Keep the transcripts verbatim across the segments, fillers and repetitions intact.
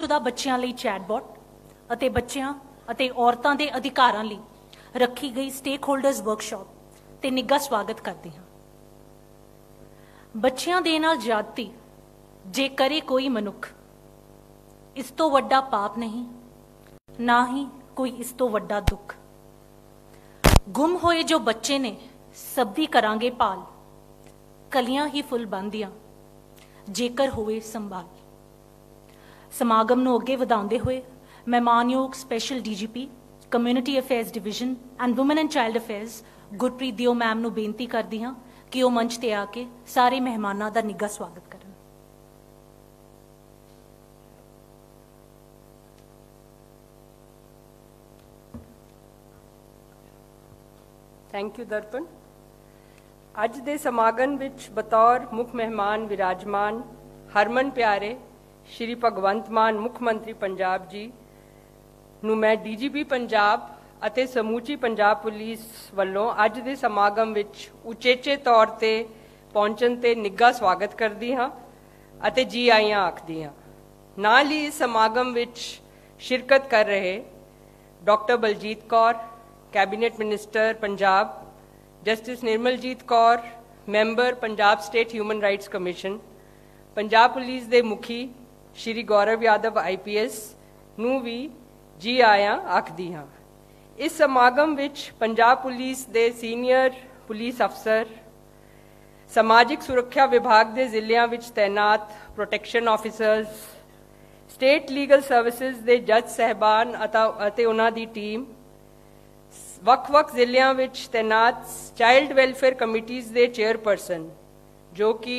शुदा बच्चों ਲਈ ਚੈਟਬੋਟ ਅਤੇ ਬੱਚਿਆਂ ਅਤੇ ਔਰਤਾਂ ਦੇ ਅਧਿਕਾਰਾਂ ਲਈ ਰੱਖੀ ਗਈ ਸਟੇਕ ਹੋਲਡਰਸ ਵਰਕਸ਼ਾਪ ਤੇ ਨਿੱਘਾ ਸਵਾਗਤ ਕਰਦੇ ਹਾਂ। ਬੱਚਿਆਂ ਦੇ ਨਾਲ ਜ਼ਿਆਦਤੀ ਜੇ ਕਰੇ ਕੋਈ ਮਨੁੱਖ, ਇਸ ਤੋਂ ਵੱਡਾ ਪਾਪ ਨਹੀਂ, ਨਾ ਹੀ ਕੋਈ ਇਸ ਤੋਂ ਵੱਡਾ ਦੁੱਖ। ਗੁੰਮ ਹੋਏ ਜੋ ਬੱਚੇ ਨੇ ਸਭ ਦੀ ਕਰਾਂਗੇ ਭਾਲ, ਕਲੀਆਂ ਹੀ ਫੁੱਲ ਬੰਦੀਆਂ ਜੇਕਰ ਹੋਵੇ ਸੰਭਾਲ। ਸਮਾਗਮ ਨੂੰ ਅੱਗੇ ਵਧਾਉਂਦੇ ਹੋਏ ਮੈਂ ਮਾਨਯੋਗ special D G P community affairs division and woman and child affairs Gurpreet Deo ma'am ਨੂੰ ਬੇਨਤੀ ਕਰਦੀ ਹਾਂ ਕਿ ਉਹ ਮੰਚ ਤੇ ਆ ਕੇ ਸਾਰੇ ਮਹਿਮਾਨਾਂ ਦਾ ਨਿੱਘਾ ਸਵਾਗਤ ਕਰਨ। थैंक यू दर्पण। अज दे समागम विच बतौर मुख मेहमान विराजमान हरमन प्यारे श्री भगवंत मान मुख मंत्री पंजाब जी नूं मैं डी जी पी पंजाब अते समूची पंजाब पुलिस वल्लों अज दे समागम विच उचेचे तौर ते पहुंचण ते निੱਘਾ स्वागत करदी हाँ अते जी आइयां आखदी हाँ। नाल ही इस समागम विच शिरकत कर रहे doctor Baljeet Kaur cabinet minister Punjab, justice Nirmaljeet Kaur member Punjab state human rights commission, Punjab police दे मुखी Shri Gaurav Yadav I P S नूं भी जी आया आखदी हाँ। इस समागम विच पंजाब पुलिस दे सीनियर पुलिस अफसर, समाजिक सुरक्षा विभाग दे जिलियां विच तैनात protection officers, state legal services दे जज साहबान अते उन्हां दी टीम, ਵੱਖ-ਵੱਖ ਜ਼ਿਲ੍ਹਿਆਂ ਵਿੱਚ ਤੈਨਾਤ ਚਾਈਲਡ ਵੈਲਫੇਅਰ ਕਮੇਟੀਜ਼ ਦੇ ਚੇਅਰਪਰਸਨ ਜੋ ਕਿ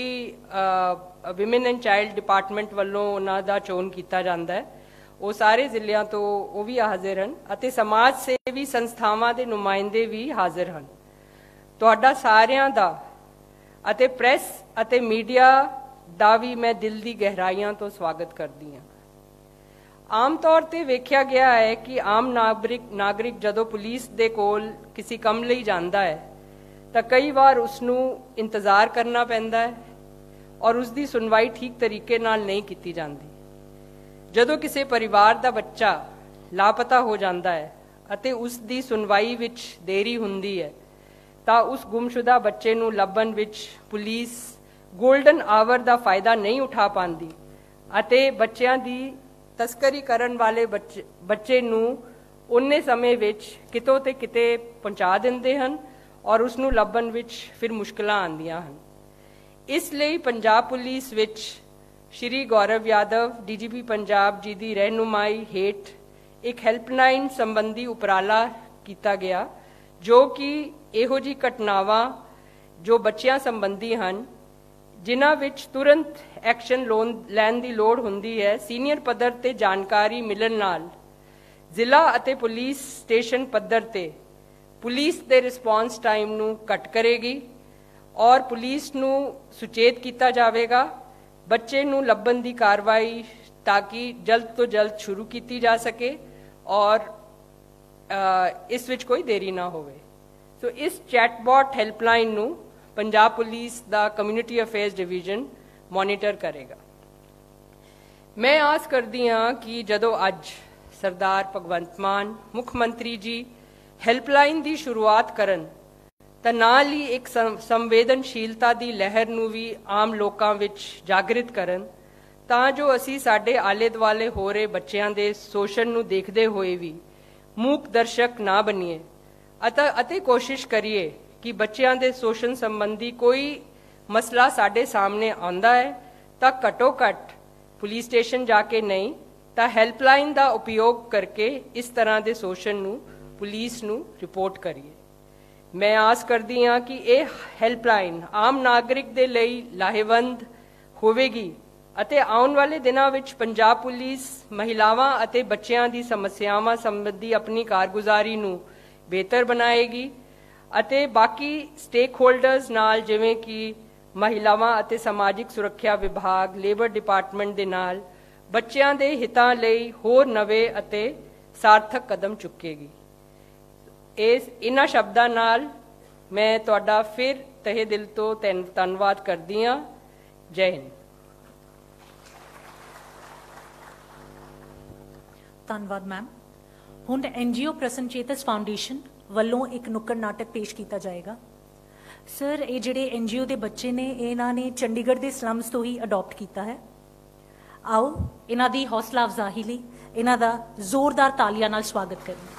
ਵਿਮਨ ਐਂਡ ਚਾਈਲਡ ਡਿਪਾਰਟਮੈਂਟ ਵੱਲੋਂ ਉਹਨਾਂ ਦਾ ਚੋਣ ਕੀਤਾ ਜਾਂਦਾ ਹੈ, ਉਹ ਸਾਰੇ ਜ਼ਿਲ੍ਹਿਆਂ ਤੋਂ ਉਹ ਵੀ ਹਾਜ਼ਰ ਹਨ ਅਤੇ ਸਮਾਜ ਸੇਵੀ ਸੰਸਥਾਵਾਂ ਦੇ ਨੁਮਾਇੰਦੇ ਵੀ ਹਾਜ਼ਰ ਹਨ। ਤੁਹਾਡਾ ਸਾਰਿਆਂ ਦਾ ਅਤੇ ਪ੍ਰੈਸ ਅਤੇ ਮੀਡੀਆ ਦਾ ਵੀ ਮੈਂ ਦਿਲ ਦੀ ਗਹਿਰਾਈਆਂ ਤੋਂ ਸਵਾਗਤ ਕਰਦੀ ਹਾਂ। आम तौर पर वेख्या गया है कि आम नागरिक नागरिक जदों पुलिस दे कोल किसी कम लई जांदा है तो कई बार उसनूं इंतज़ार करना पैंदा है और उसकी सुनवाई ठीक तरीके नाल नहीं की जाती। जदों किसी परिवार का बच्चा लापता हो जाता है अते उसकी सुनवाई विच देरी हुंदी है तो उस गुमशुदा बच्चे नूं लभण विच पुलिस गोल्डन आवर का फायदा नहीं उठा पाती अते बच्चों की तस्करी करन वाले बच्चे बच्चे नूं उन्ने समय विच कितों ते किते पहुंचा दिंदे हन और उसनूं लभण विच फिर मुश्किलां आंदियां हन। इसलिए पंजाब पुलिस विच Shri Gaurav Yadav D G P Punjab ji की रहनुमाई हेठ एक हैल्पलाइन संबंधी उपराला किया गया जो कि इहो जी घटनावां जो बच्चियां संबंधी हन जिन्हां विच तुरंत एक्शन लोन लैन की लोड़ हुंदी है, सीनियर पद्धर ते जानकारी मिलण नाल जिला अते पुलिस स्टेशन पद्धर ते पुलिस दे रिस्पॉन्स टाइम नूं घट करेगी और पुलिस नूं सुचेत किया जाएगा बच्चे नूं लभण दी कार्रवाई ताकि जल्द तो जल्द शुरू की जा सके और आ, इस विच कोई देरी ना होवे। सो इस चैटबॉट हैल्पलाइन नूं पंजाब पुलिस दा कम्यूनिटी अफेयर्स डिवीजन मॉनिटर करेगा। मैं आस करती हाँ कि जदों अज सरदार भगवंत मान मुख मंत्री जी हैल्पलाइन की शुरुआत करन तां नाल ही एक संवेदनशीलता की लहर नूं भी आम लोकां विच जागृत करन तां जो असी साडे आले दुआले हो रहे बच्चों के शोषण नूं देखदे होए भी मूक दर्शक ना बनीए अत अते कोशिश करिए कि बच्चों के शोषण संबंधी कोई मसला साडे सामने आंदा है तो घटो घट पुलिस स्टेशन जाके नहीं तो हैल्पलाइन का उपयोग करके इस तरह के शोषण नूं पुलिस नूं रिपोर्ट करिए। मैं आस करती हाँ कि यह हैल्पलाइन आम नागरिक दे लई लाहेवंद होवेगी अते आउण वाले दिनां विच पंजाब पुलिस महिलावां अते बच्चियां दी समस्यावां संबंधी अपनी कारगुजारी नूं बेहतर बनाएगी अते बाकी स्टेक होल्डर्स नाल जिवें कि महिलावां अते समाजिक सुरक्षा विभाग लेबर डिपार्टमेंट दे नाल बच्चों के हितां लई होर नवे अते सार्थक कदम चुकेगी। इस इन्हां शब्दां नाल मैं तुहाडा फिर तहे दिल तो धन्नवाद करदी हां। जय हिंद। ਧੰਨਵਾਦ ਮੈਮ। ਹੁਣ ਐਨਜੀਓ ਪ੍ਰਸੰਨ ਚੇਤਸ ਫਾਊਂਡੇਸ਼ਨ ਵੱਲੋਂ ਇੱਕ ਨੁੱਕੜ ਨਾਟਕ ਪੇਸ਼ ਕੀਤਾ ਜਾਏਗਾ। ਸਰ, ਇਹ ਜਿਹੜੇ ਐਨਜੀਓ ਦੇ ਬੱਚੇ ਨੇ ਇਹਨਾਂ ਨੇ ਚੰਡੀਗੜ੍ਹ ਦੇ ਸਲਮਸ ਤੋਂ ਹੀ ਅਡਾਪਟ ਕੀਤਾ ਹੈ। ਆਓ ਇਹਨਾਂ ਦੀ ਹੌਸਲਾ ਅਫਜ਼ਾਈ ਲਈ ਇਹਨਾਂ ਦਾ ਜ਼ੋਰਦਾਰ ਤਾਲੀਆਂ ਨਾਲ ਸਵਾਗਤ ਕਰੀਏ।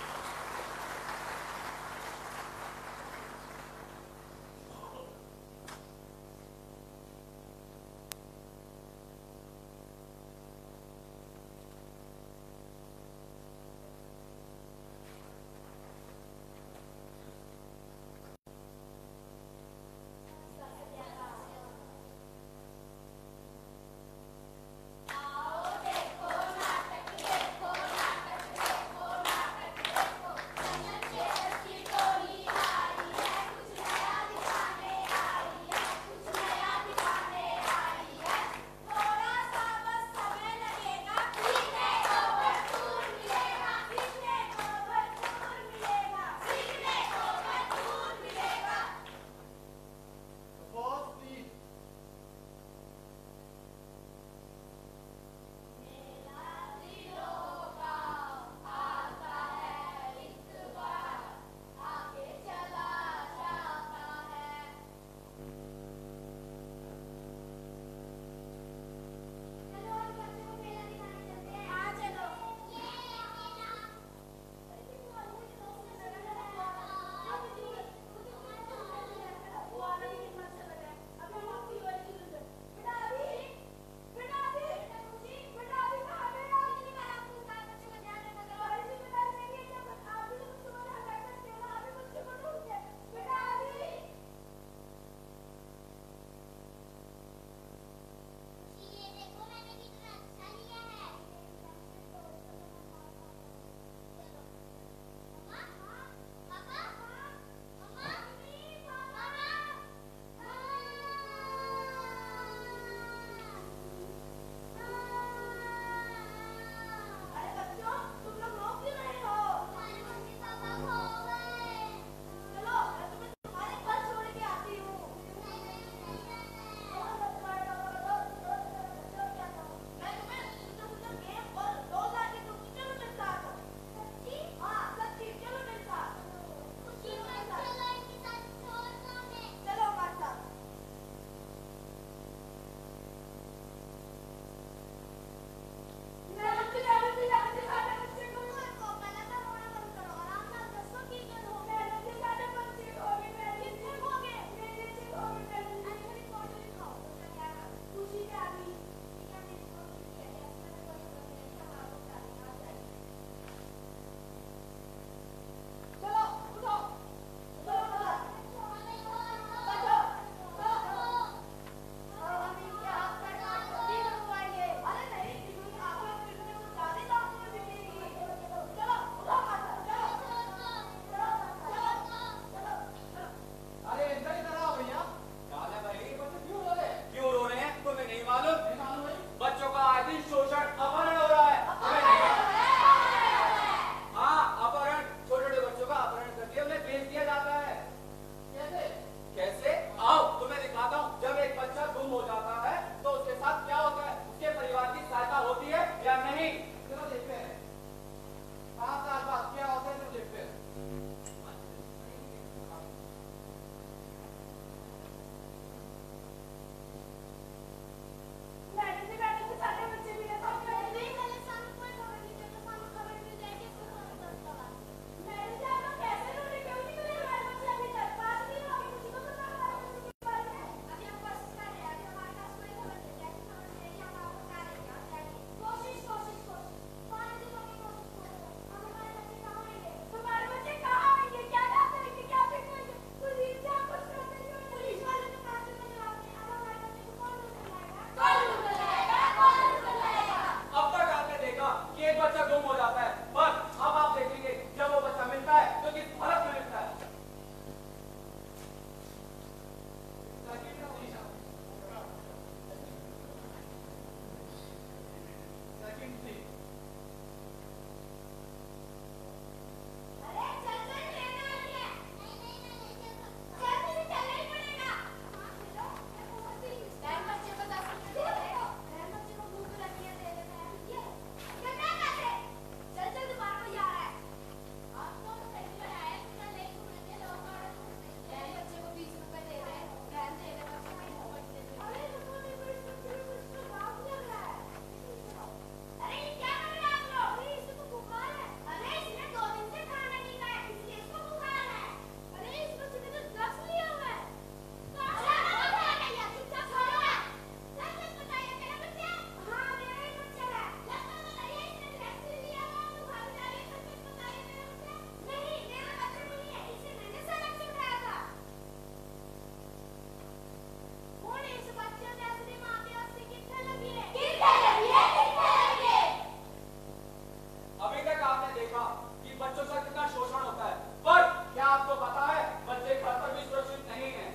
कि बच्चों से कितना शोषण होता है, पर क्या आपको पता है बच्चे घर पर भी सुरक्षित नहीं है।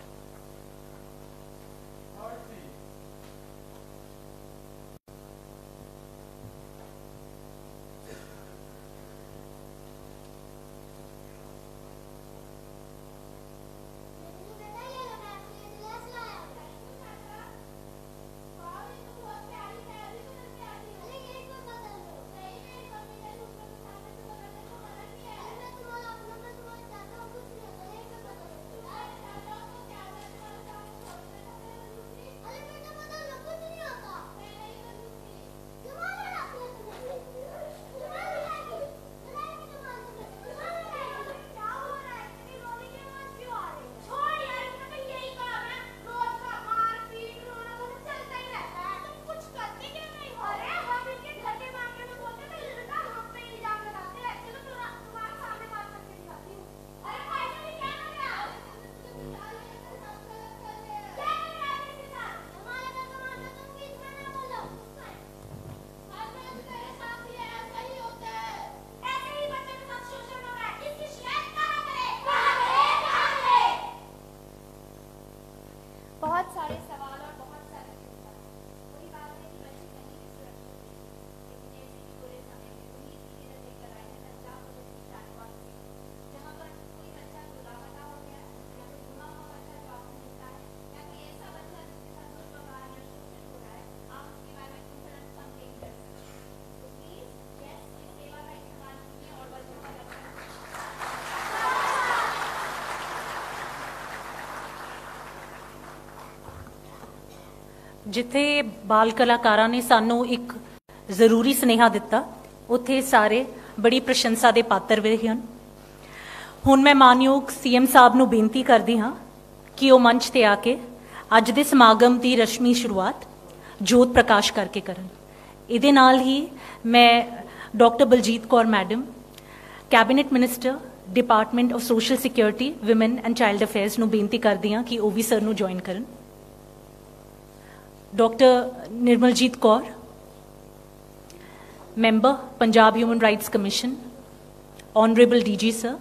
जिथे बाल कलाकारां ने सानू एक जरूरी सुनेहा दिता, उत्थे सारे बड़ी प्रशंसा के पात्र भी हैं। हुण मैं मानयोग सीएम साहब नू बेनती करदी हाँ कि वह मंच ते आके अज दे समागम की रस्मी शुरुआत जोत प्रकाश करके करन। इहदे नाल ही मैं doctor Baljeet Kaur madam, cabinet minister, department of social security, women and child affairs नू बेनती करदी हाँ कि वह भी सर नू ज्वाइन करन। Doctor Nirmaljeet Kaur, member Punjab human rights commission, honourable DG sir,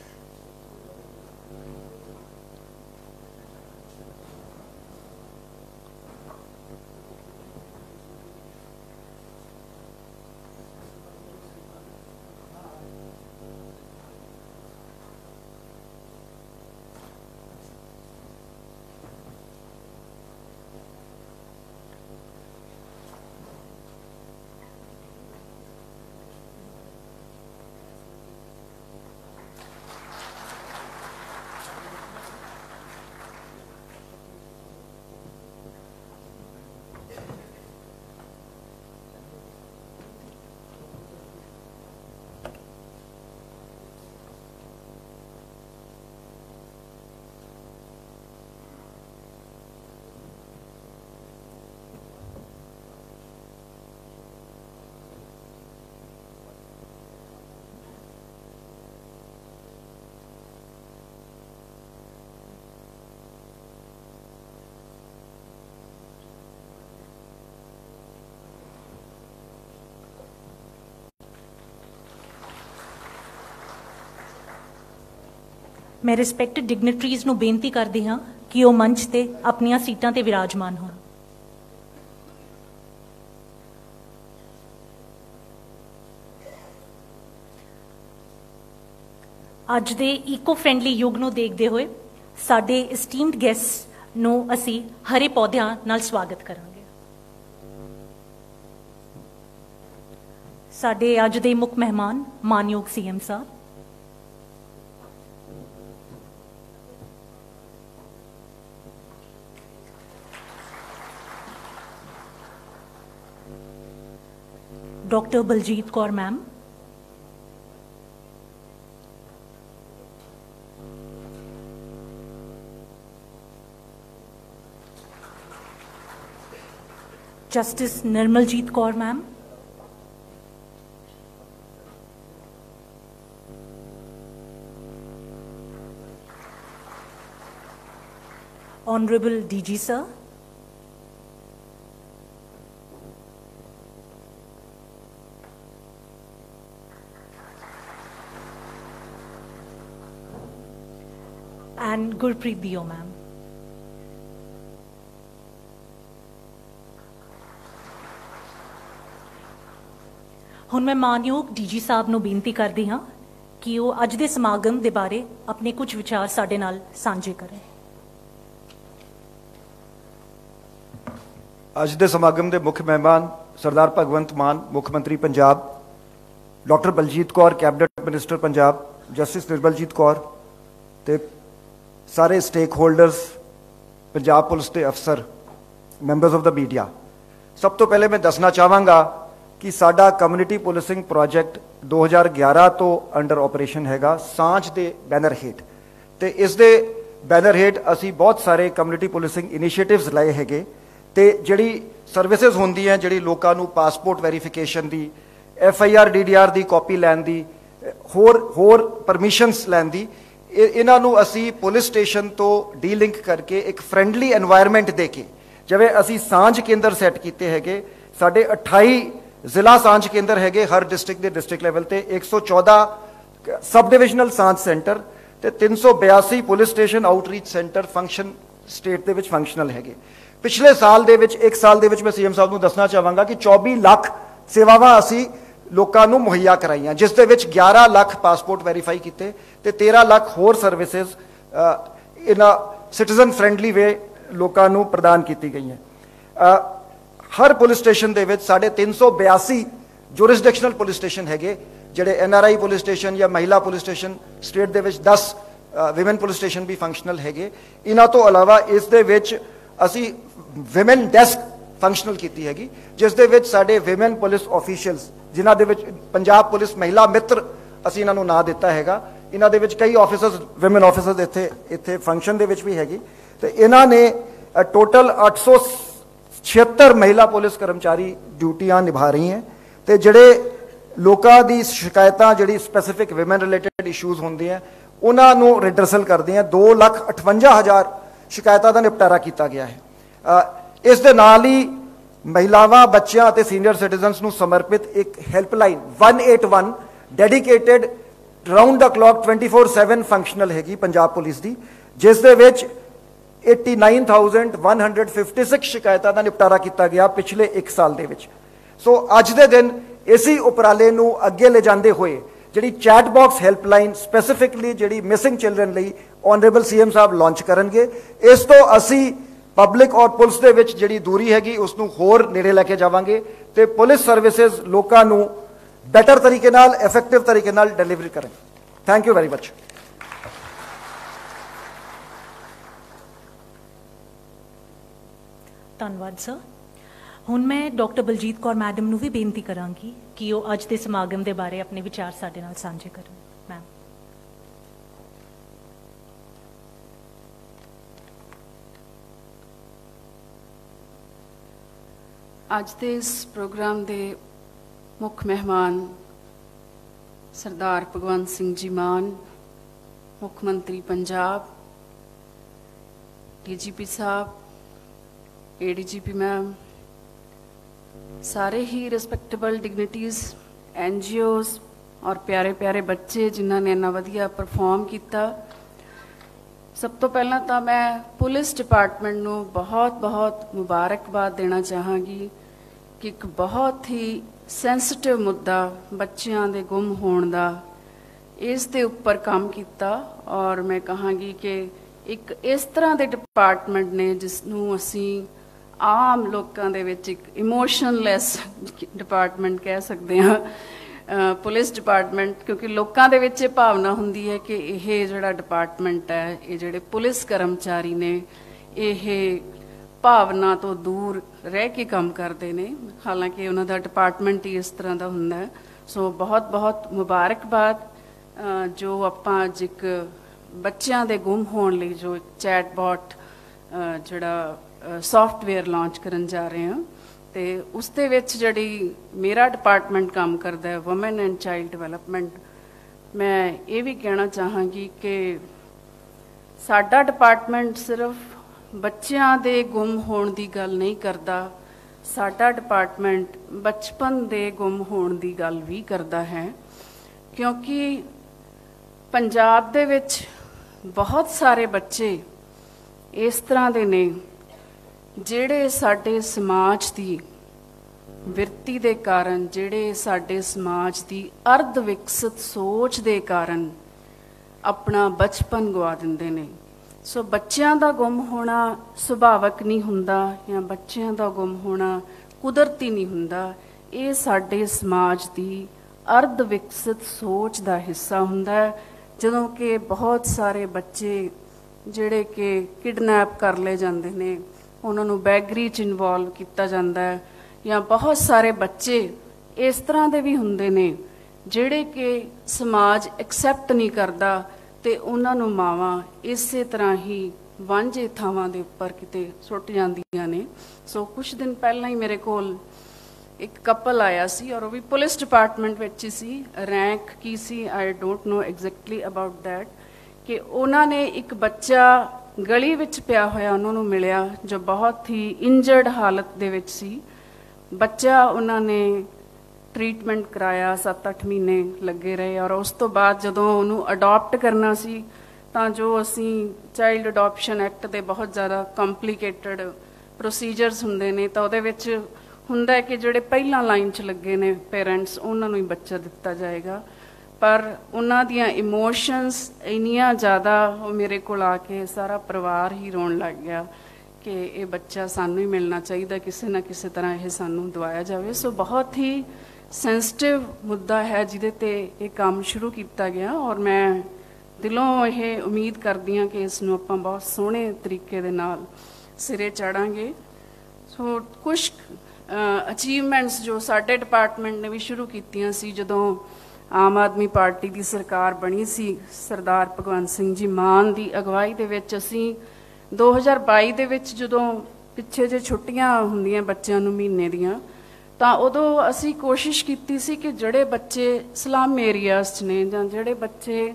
मैं रिस्पैक्टेड डिग्नेटरीज नू बेनती करदी हाँ कि वह मंच ते अपनियां सीटां ते विराजमान होण। अज दे ईको फ्रेंडली युग नू देखते हुए साडे एस्टीम्ड गैस्ट नू असी हरे पौधों नाल स्वागत करांगे। साडे अज दे मुख मेहमान मानयोग सीएम साहब, doctor Baljeet Kaur ma'am, justice Nirmaljeet Kaur ma'am, honourable DG sir, and Gurpreet Dio, ma'am. ਹੁਣ मैं मानयोग डी जी साहब ਨੂੰ ਬੇਨਤੀ ਕਰਦੀ ਹਾਂ ਕਿ ਉਹ ਅੱਜ ਦੇ ਸਮਾਗਮ ਦੇ ਬਾਰੇ ਆਪਣੇ ਕੁਝ ਵਿਚਾਰ ਸਾਡੇ ਨਾਲ ਸਾਂਝੇ ਕਰਨ। ਅੱਜ ਦੇ ਸਮਾਗਮ ਦੇ ਮੁੱਖ ਮਹਿਮਾਨ ਸਰਦਾਰ ਭਗਵੰਤ ਮਾਨ ਮੁੱਖ ਮੰਤਰੀ Punjab, doctor Baljeet Kaur cabinet minister Punjab, justice Nirmaljeet Kaur ਤੇ ਸਾਰੇ ਸਟੇਕ ਹੋਲਡਰਸ, ਪੰਜਾਬ ਪੁਲਿਸ ਦੇ ਅਫਸਰ, ਮੈਂਬਰਸ ਆਫ ਦਾ ਮੀਡੀਆ, ਸਭ ਤੋਂ ਪਹਿਲੇ ਮੈਂ ਦੱਸਣਾ ਚਾਹਾਂਗਾ कि साडा कम्युनिटी पुलिसिंग प्रोजेक्ट दो हज़ार ग्यारह तो अंडर ऑपरेशन हैगा सांझ के बैनर हेठ, तो इस दे बैनर हेठ असी बहुत सारे कम्युनिटी पुलिसिंग इनिशिएटिव्स लाए हैगे ते जिहड़ी सर्विसेज होंदियां जिहड़ी लोकां नूं पासपोर्ट वेरीफिकेशन दी, F I R D D R दी कॉपी लैन दी, होर होर परमिशनस लैन दी, इन्हां नूं असी पुलिस स्टेशन तो डीलिंक करके एक फ्रेंडली एनवायरमेंट दे के जिवें असी सांझ केंद्र सैट कीते हैगे। साडे अठाई जिला सांझ केंद्र है हर डिस्ट्रिक्ट के डिस्ट्रिक्ट लैवल ते एक सौ चौदह सब डिविजनल सांझ सेंटर ते तीन सौ बयासी police station outreach centre function state दे विच फंक्शनल है। पिछले साल दे विच एक साल दे विच मैं सीएम साहब नूं दसना चाहांगा कि चौबीस लाख सेवावां असी लोकां नूं मुहैया कराईयां, जिस दे विच ग्यारह लाख पासपोर्ट वेरीफाई कीते ते तेरह लाख होर services in citizen friendly way लोकां नूं प्रदान कीती गई है। हर पुलिस स्टेशन दे विच साढ़े तीन सौ बयासी जुरिसडिक्शनल पुलिस स्टेशन हैगे, जिहड़े N R I police station या महिला पुलिस स्टेशन, स्टेट दे विच दस विमेन पुलिस स्टेशन भी फंक्शनल हैगे। इन्हां तो अलावा इस दे विच असी विमेन डेस्क फंक्शनल कीती हैगी, जिस दे विच साडे विमेन पुलिस ऑफिशियल्स, जिन्हां दे विच पंजाब पुलिस महिला मित्र असी इन्हां नूं नां दित्ता हैगा, इन्हां दे विच कई ऑफिसर्स विमेन ऑफिसर्स इत्थे इत्थे फंक्शन दे विच भी हैगी, ते इन्हां ने टोटल अठ सौ छिहत्तर महिला पुलिस कर्मचारी ड्यूटियां निभा रही हैं ते जिहड़े लोकां दी शिकायतां जिहड़ी स्पैसिफिक विमेन रिलेटेड इशूज़ होंदियां उन्हां नूं रिड्रेसल करदियां दो लख अठवंजा हज़ार शिकायतां दा निपटारा किया गया है। इस दे नाल ही महिलावां, बच्चियां ते सीनियर सिटीजनस नूं समर्पित एक helpline one eight one dedicated round the clock twenty four seven functional हैगी पंजाब पुलिस दी, जिस दे विच eighty nine thousand one hundred fifty six शिकायतों का निपटारा किया गया पिछले एक साल दे विच। सो अज दे दिन इसी उपराले नूं अगे ले जाते हुए जिहड़ी चैट बॉक्स हैल्पलाइन स्पैसिफिकली जिहड़ी मिसिंग चिल्ड्रन लई ऑनरेबल सीएम साहब लॉन्च करनगे। इस तो असी पब्लिक और पुलिस दे विच जिहड़ी दूरी हैगी उसनूं होर नेड़े लैके जावांगे ते पुलिस सर्विसेज लोकां नूं बैटर तरीके नाल, इफेक्टिव तरीके नाल डिलीवरी करें। Thank you very much. ਧੰਨਵਾਦ ਸਰ। ਹੁਣ ਮੈਂ ਡਾਕਟਰ ਬਲਜੀਤ ਕੌਰ ਮੈਡਮ ਨੂੰ ਵੀ ਬੇਨਤੀ ਕਰਾਂਗੀ ਕਿ ਉਹ ਅੱਜ ਦੇ ਸਮਾਗਮ ਦੇ ਬਾਰੇ ਆਪਣੇ ਵਿਚਾਰ ਸਾਡੇ ਨਾਲ ਸਾਂਝੇ ਕਰਨ। ਮੈਮ। ਅੱਜ ਦੇ ਇਸ ਪ੍ਰੋਗਰਾਮ ਦੇ ਮੁੱਖ ਮਹਿਮਾਨ ਸਰਦਾਰ ਭਗਵੰਤ ਸਿੰਘ ਜੀ ਮਾਨ, ਮੁੱਖ ਮੰਤਰੀ ਪੰਜਾਬ, डी जी पी साहब, A D G P ma'am, सारे ही respectable dignities, N G Os और प्यारे प्यारे बच्चे जिन्होंने इन्ना वधिया परफॉर्म किया। सब तो पहला तो मैं पुलिस डिपार्टमेंट नूं बहुत बहुत मुबारकबाद देना चाहांगी कि एक बहुत ही सेंसिटिव मुद्दा बच्चों के गुम होने का इस दे उपर काम किया, और मैं कहांगी कि एक इस तरह के डिपार्टमेंट ने जिसनूं असीं आम लोगों के विच एक इमोशनलैस डिपार्टमेंट कह सकते हैं पुलिस डिपार्टमेंट, क्योंकि लोगों के विच भावना हुंदी है कि यह जिहड़ा डिपार्टमेंट है, ये जिहड़े पुलिस कर्मचारी ने यह भावना तो दूर रह के काम करते हैं, हालांकि उन्हों का डिपार्टमेंट ही इस तरह का हुंदा है। सो बहुत बहुत मुबारकबाद जो आपां अज एक बच्चों के गुम होने लई जो चैट बॉट जिहड़ा सॉफ्टवेयर लॉन्च करन जा रहे हैं, तो उस दे विच जिहड़ी मेरा डिपार्टमेंट काम करता है वुमेन एंड चाइल्ड डिवेलपमेंट, मैं ये भी कहना चाहांगी कि साडा डिपार्टमेंट सिर्फ बच्चों के गुम होने की गल नहीं करता, साडा डिपार्टमेंट बचपन के गुम होने की गल भी करता है, क्योंकि पंजाब दे विच बहुत सारे बच्चे इस तरह ਦੇ ਨੇ ਜਿਹੜੇ ਸਾਡੇ ਸਮਾਜ ਦੀ ਵਿਰਤੀ ਦੇ ਕਾਰਨ, ਜਿਹੜੇ ਸਾਡੇ ਸਮਾਜ ਦੀ ਅਰਧ ਵਿਕਸਿਤ ਸੋਚ ਦੇ ਕਾਰਨ ਆਪਣਾ ਬਚਪਨ ਗਵਾ ਦਿੰਦੇ ਨੇ। ਸੋ ਬੱਚਿਆਂ ਦਾ ਗੁੰਮ ਹੋਣਾ ਸੁਭਾਵਕ ਨਹੀਂ ਹੁੰਦਾ ਜਾਂ ਬੱਚਿਆਂ ਦਾ ਗੁੰਮ ਹੋਣਾ ਕੁਦਰਤੀ ਨਹੀਂ ਹੁੰਦਾ। ਇਹ ਸਾਡੇ ਸਮਾਜ ਦੀ ਅਰਧ ਵਿਕਸਿਤ ਸੋਚ ਦਾ ਹਿੱਸਾ ਹੁੰਦਾ ਹੈ। ਜਦੋਂ ਕਿ ਬਹੁਤ ਸਾਰੇ ਬੱਚੇ ਜਿਹੜੇ ਕਿ ਕਿਡਨੈਪ ਕਰ ਲਏ ਜਾਂਦੇ ਨੇ, ਉਹਨਾਂ ਨੂੰ ਬੈਗਰੀ 'ਚ ਇਨਵੋਲਵ ਕੀਤਾ ਜਾਂਦਾ ਹੈ, ਜਾਂ ਬਹੁਤ ਸਾਰੇ ਬੱਚੇ ਇਸ ਤਰ੍ਹਾਂ ਦੇ ਵੀ ਹੁੰਦੇ ਨੇ ਜਿਹੜੇ ਕਿ ਸਮਾਜ ਐਕਸੈਪਟ ਨਹੀਂ ਕਰਦਾ ਤੇ ਉਹਨਾਂ ਨੂੰ ਮਾਵਾਂ ਇਸੇ ਤਰ੍ਹਾਂ ਹੀ ਵਾਂਝੇ ਥਾਵਾਂ ਦੇ ਉੱਪਰ ਕਿਤੇ ਸੁੱਟ ਜਾਂਦੀਆਂ ਨੇ। ਸੋ ਕੁਝ ਦਿਨ ਪਹਿਲਾਂ ਹੀ ਮੇਰੇ ਕੋਲ ਇੱਕ ਕਪਲ ਆਇਆ ਸੀ ਔਰ ਉਹ ਵੀ ਪੁਲਿਸ ਡਿਪਾਰਟਮੈਂਟ ਵਿੱਚ ਹੀ ਸੀ। ਰੈਂਕ ਕੀ ਸੀ I don't know exactly about that, ਕਿ ਉਹਨਾਂ ਨੇ ਇੱਕ ਬੱਚਾ ਗਲੀ ਵਿੱਚ ਪਿਆ ਹੋਇਆ ਉਹਨਾਂ ਨੂੰ ਮਿਲਿਆ ਜੋ ਬਹੁਤ ਹੀ ਇੰਜਰਡ ਹਾਲਤ ਦੇ ਵਿੱਚ ਸੀ। ਬੱਚਾ ਉਹਨਾਂ ਨੇ ਟ੍ਰੀਟਮੈਂਟ ਕਰਾਇਆ, ਸੱਤ ਅੱਠ ਮਹੀਨੇ ਲੱਗੇ ਰਹੇ ਔਰ ਉਸ ਤੋਂ ਬਾਅਦ ਜਦੋਂ ਉਹਨੂੰ ਅਡਾਪਟ ਕਰਨਾ ਸੀ ਤਾਂ ਜੋ ਅਸੀਂ ਚਾਈਲਡ ਅਡਾਪਸ਼ਨ ਐਕਟ ਦੇ ਬਹੁਤ ਜ਼ਿਆਦਾ ਕੰਪਲੀਕੇਟਡ ਪ੍ਰੋਸੀਜਰਸ ਹੁੰਦੇ ਨੇ ਤਾਂ ਉਹਦੇ ਵਿੱਚ ਹੁੰਦਾ ਹੈ ਕਿ ਜਿਹੜੇ ਪਹਿਲਾਂ ਲਾਈਨ 'ਚ ਲੱਗੇ ਨੇ ਪੇਰੈਂਟਸ ਉਹਨਾਂ ਨੂੰ ਹੀ ਬੱਚਾ ਦਿੱਤਾ ਜਾਏਗਾ। ਪਰ ਉਹਨਾਂ ਦੀਆਂ ਇਮੋਸ਼ਨਸ ਇੰਨੀਆਂ ਜ਼ਿਆਦਾ, ਉਹ ਮੇਰੇ ਕੋਲ ਆ ਕੇ ਸਾਰਾ ਪਰਿਵਾਰ ਹੀ ਰੋਣ ਲੱਗ ਗਿਆ ਕਿ ਇਹ ਬੱਚਾ ਸਾਨੂੰ ਹੀ ਮਿਲਣਾ ਚਾਹੀਦਾ, ਕਿਸੇ ਨਾ ਕਿਸੇ ਤਰ੍ਹਾਂ ਇਹ ਸਾਨੂੰ ਦਵਾਇਆ ਜਾਵੇ। ਸੋ ਬਹੁਤ ਹੀ ਸੈਂਸਿਟਿਵ ਮੁੱਦਾ ਹੈ ਜਿਹਦੇ ਤੇ ਇਹ ਕੰਮ ਸ਼ੁਰੂ ਕੀਤਾ ਗਿਆ ਔਰ ਮੈਂ ਦਿਲੋਂ ਇਹ ਉਮੀਦ ਕਰਦੀ ਹਾਂ ਕਿ ਇਸ ਨੂੰ ਆਪਾਂ ਬਹੁਤ ਸੋਹਣੇ ਤਰੀਕੇ ਦੇ ਨਾਲ ਸਿਰੇ ਚਾੜਾਂਗੇ। ਸੋ ਕੁਛ ਅਚੀਵਮੈਂਟਸ ਜੋ ਸਾਡੇ ਡਿਪਾਰਟਮੈਂਟ ਨੇ ਵੀ ਸ਼ੁਰੂ ਕੀਤੀਆਂ ਸੀ ਜਦੋਂ ਆਮ ਆਦਮੀ ਪਾਰਟੀ ਦੀ ਸਰਕਾਰ ਬਣੀ ਸੀ, ਸਰਦਾਰ ਭਗਵੰਤ ਸਿੰਘ ਜੀ ਮਾਨ ਦੀ ਅਗਵਾਈ ਦੇ ਵਿੱਚ ਅਸੀਂ ਦੋ ਹਜ਼ਾਰ ਬਾਈ ਦੇ ਵਿੱਚ ਜਦੋਂ ਪਿੱਛੇ ਜੇ ਛੁੱਟੀਆਂ ਹੁੰਦੀਆਂ ਬੱਚਿਆਂ ਨੂੰ ਮਹੀਨੇ ਦੀਆਂ, ਤਾਂ ਉਦੋਂ ਅਸੀਂ ਕੋਸ਼ਿਸ਼ ਕੀਤੀ ਸੀ ਕਿ ਜਿਹੜੇ ਬੱਚੇ ਸਲਮ ਏਰੀਆਜ਼ 'ਚ ਨੇ ਜਾਂ ਜਿਹੜੇ ਬੱਚੇ